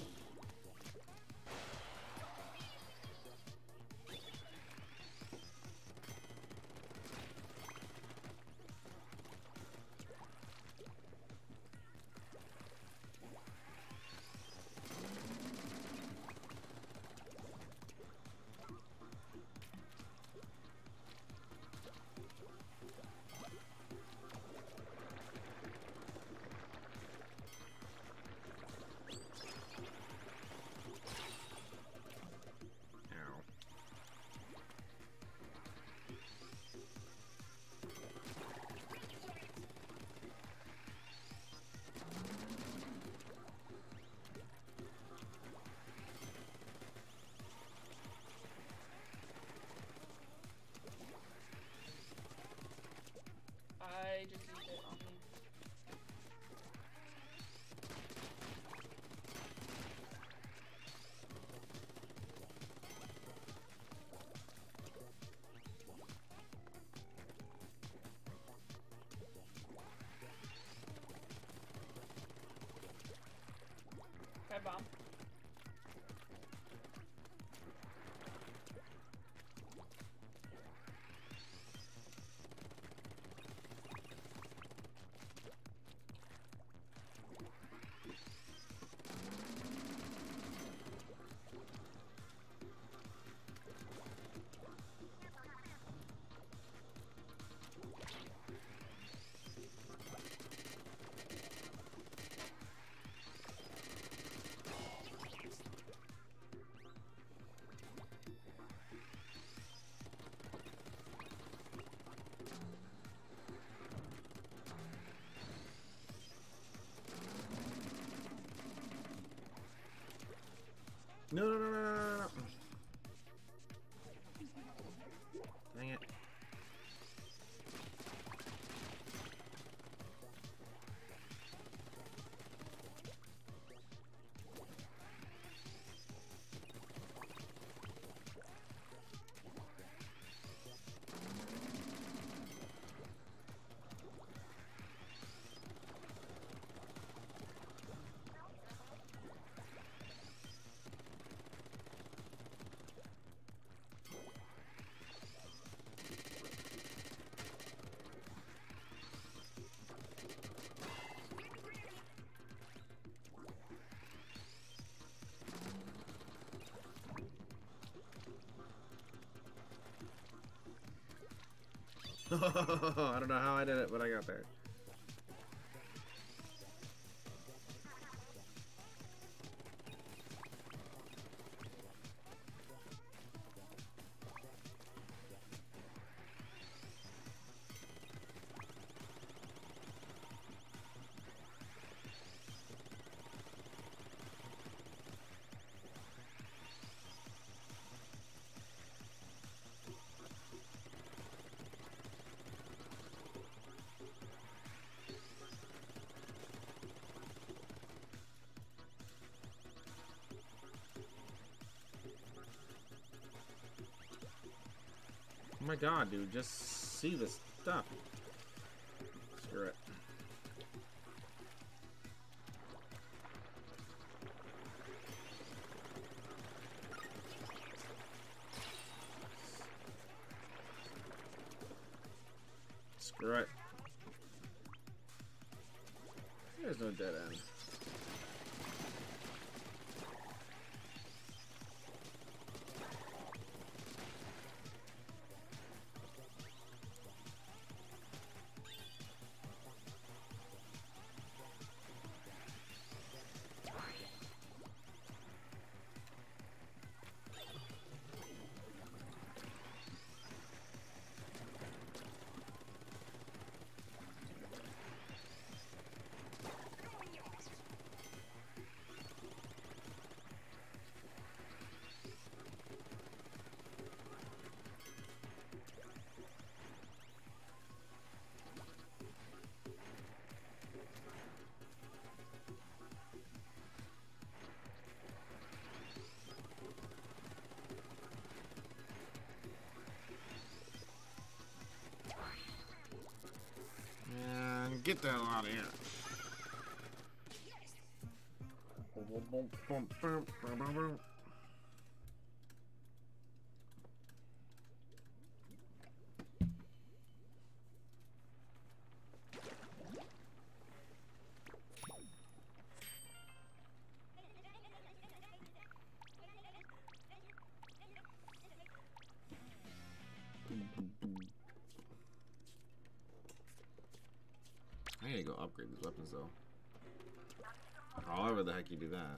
I just used it on me. Can I bomb? I don't know how I did it, but I got there. Oh my god, dude, just see this stuff. Screw it. Screw it. There's no dead end. And get the hell out of here. I need to go upgrade these weapons though. However the heck you do that.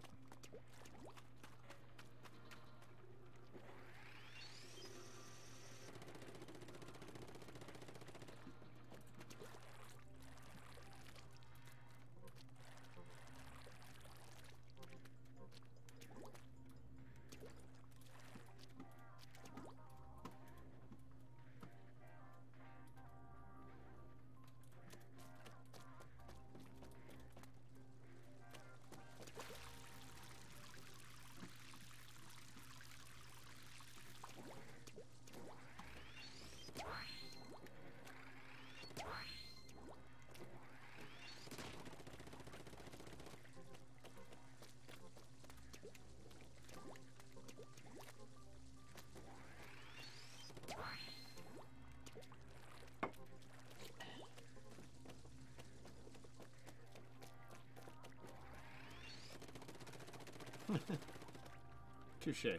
Touché.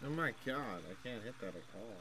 Oh my god, I can't hit that at all.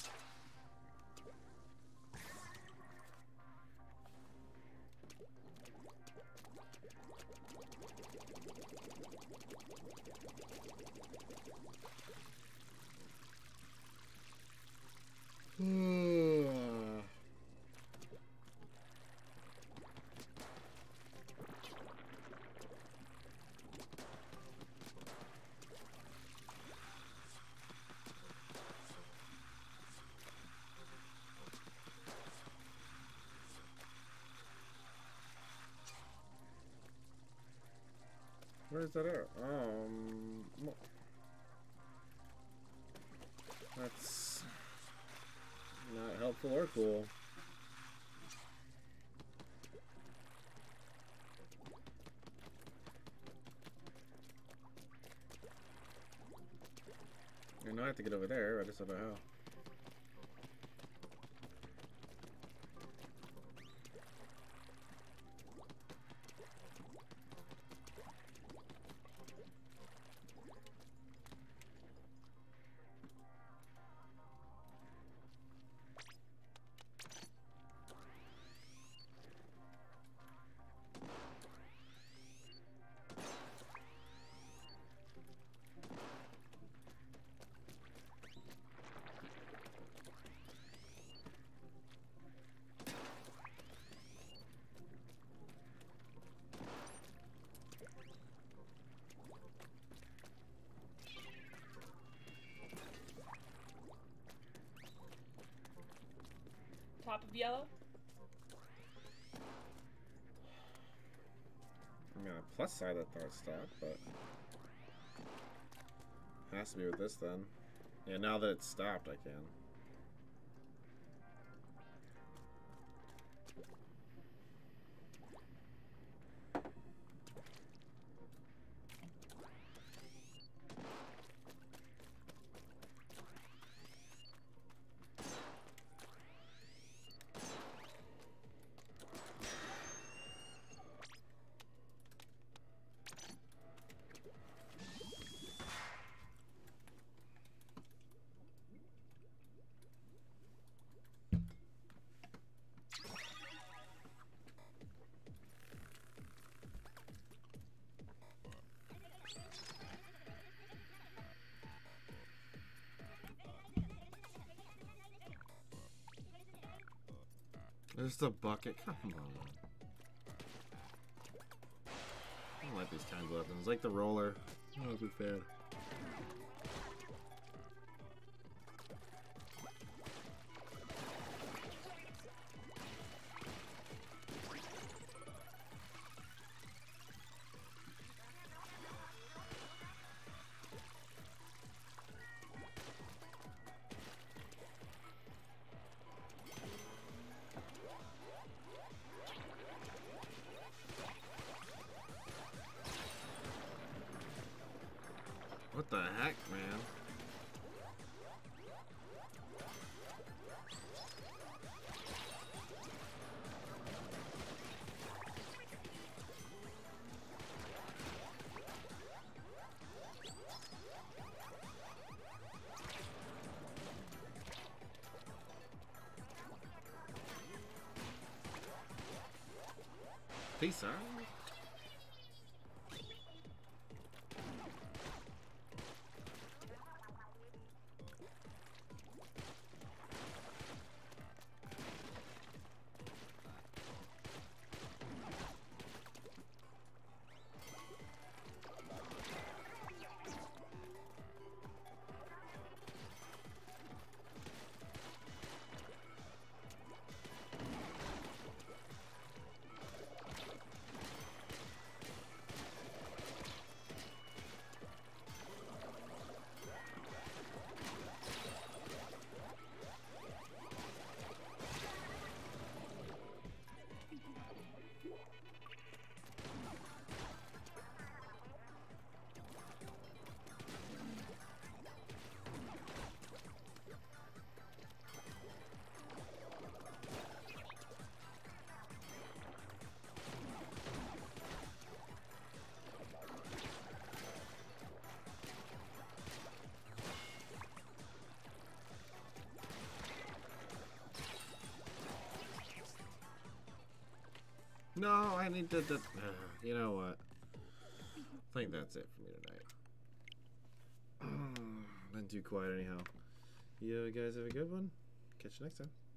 Where's that arrow? Um, that's not helpful or cool. I know I have to get over there, I just don't know how. Top of yellow. I mean, on the plus side, that thought stopped, but has to be with this then. Yeah, now that it's stopped, I can. There's the bucket. Come on. I don't like these kinds of weapons. Like the roller. I'm not a big fan. What the heck, man? Peace out. I need to. to uh, you know what? I think that's it for me tonight. Been too quiet anyhow. You guys have a good one. Catch you next time.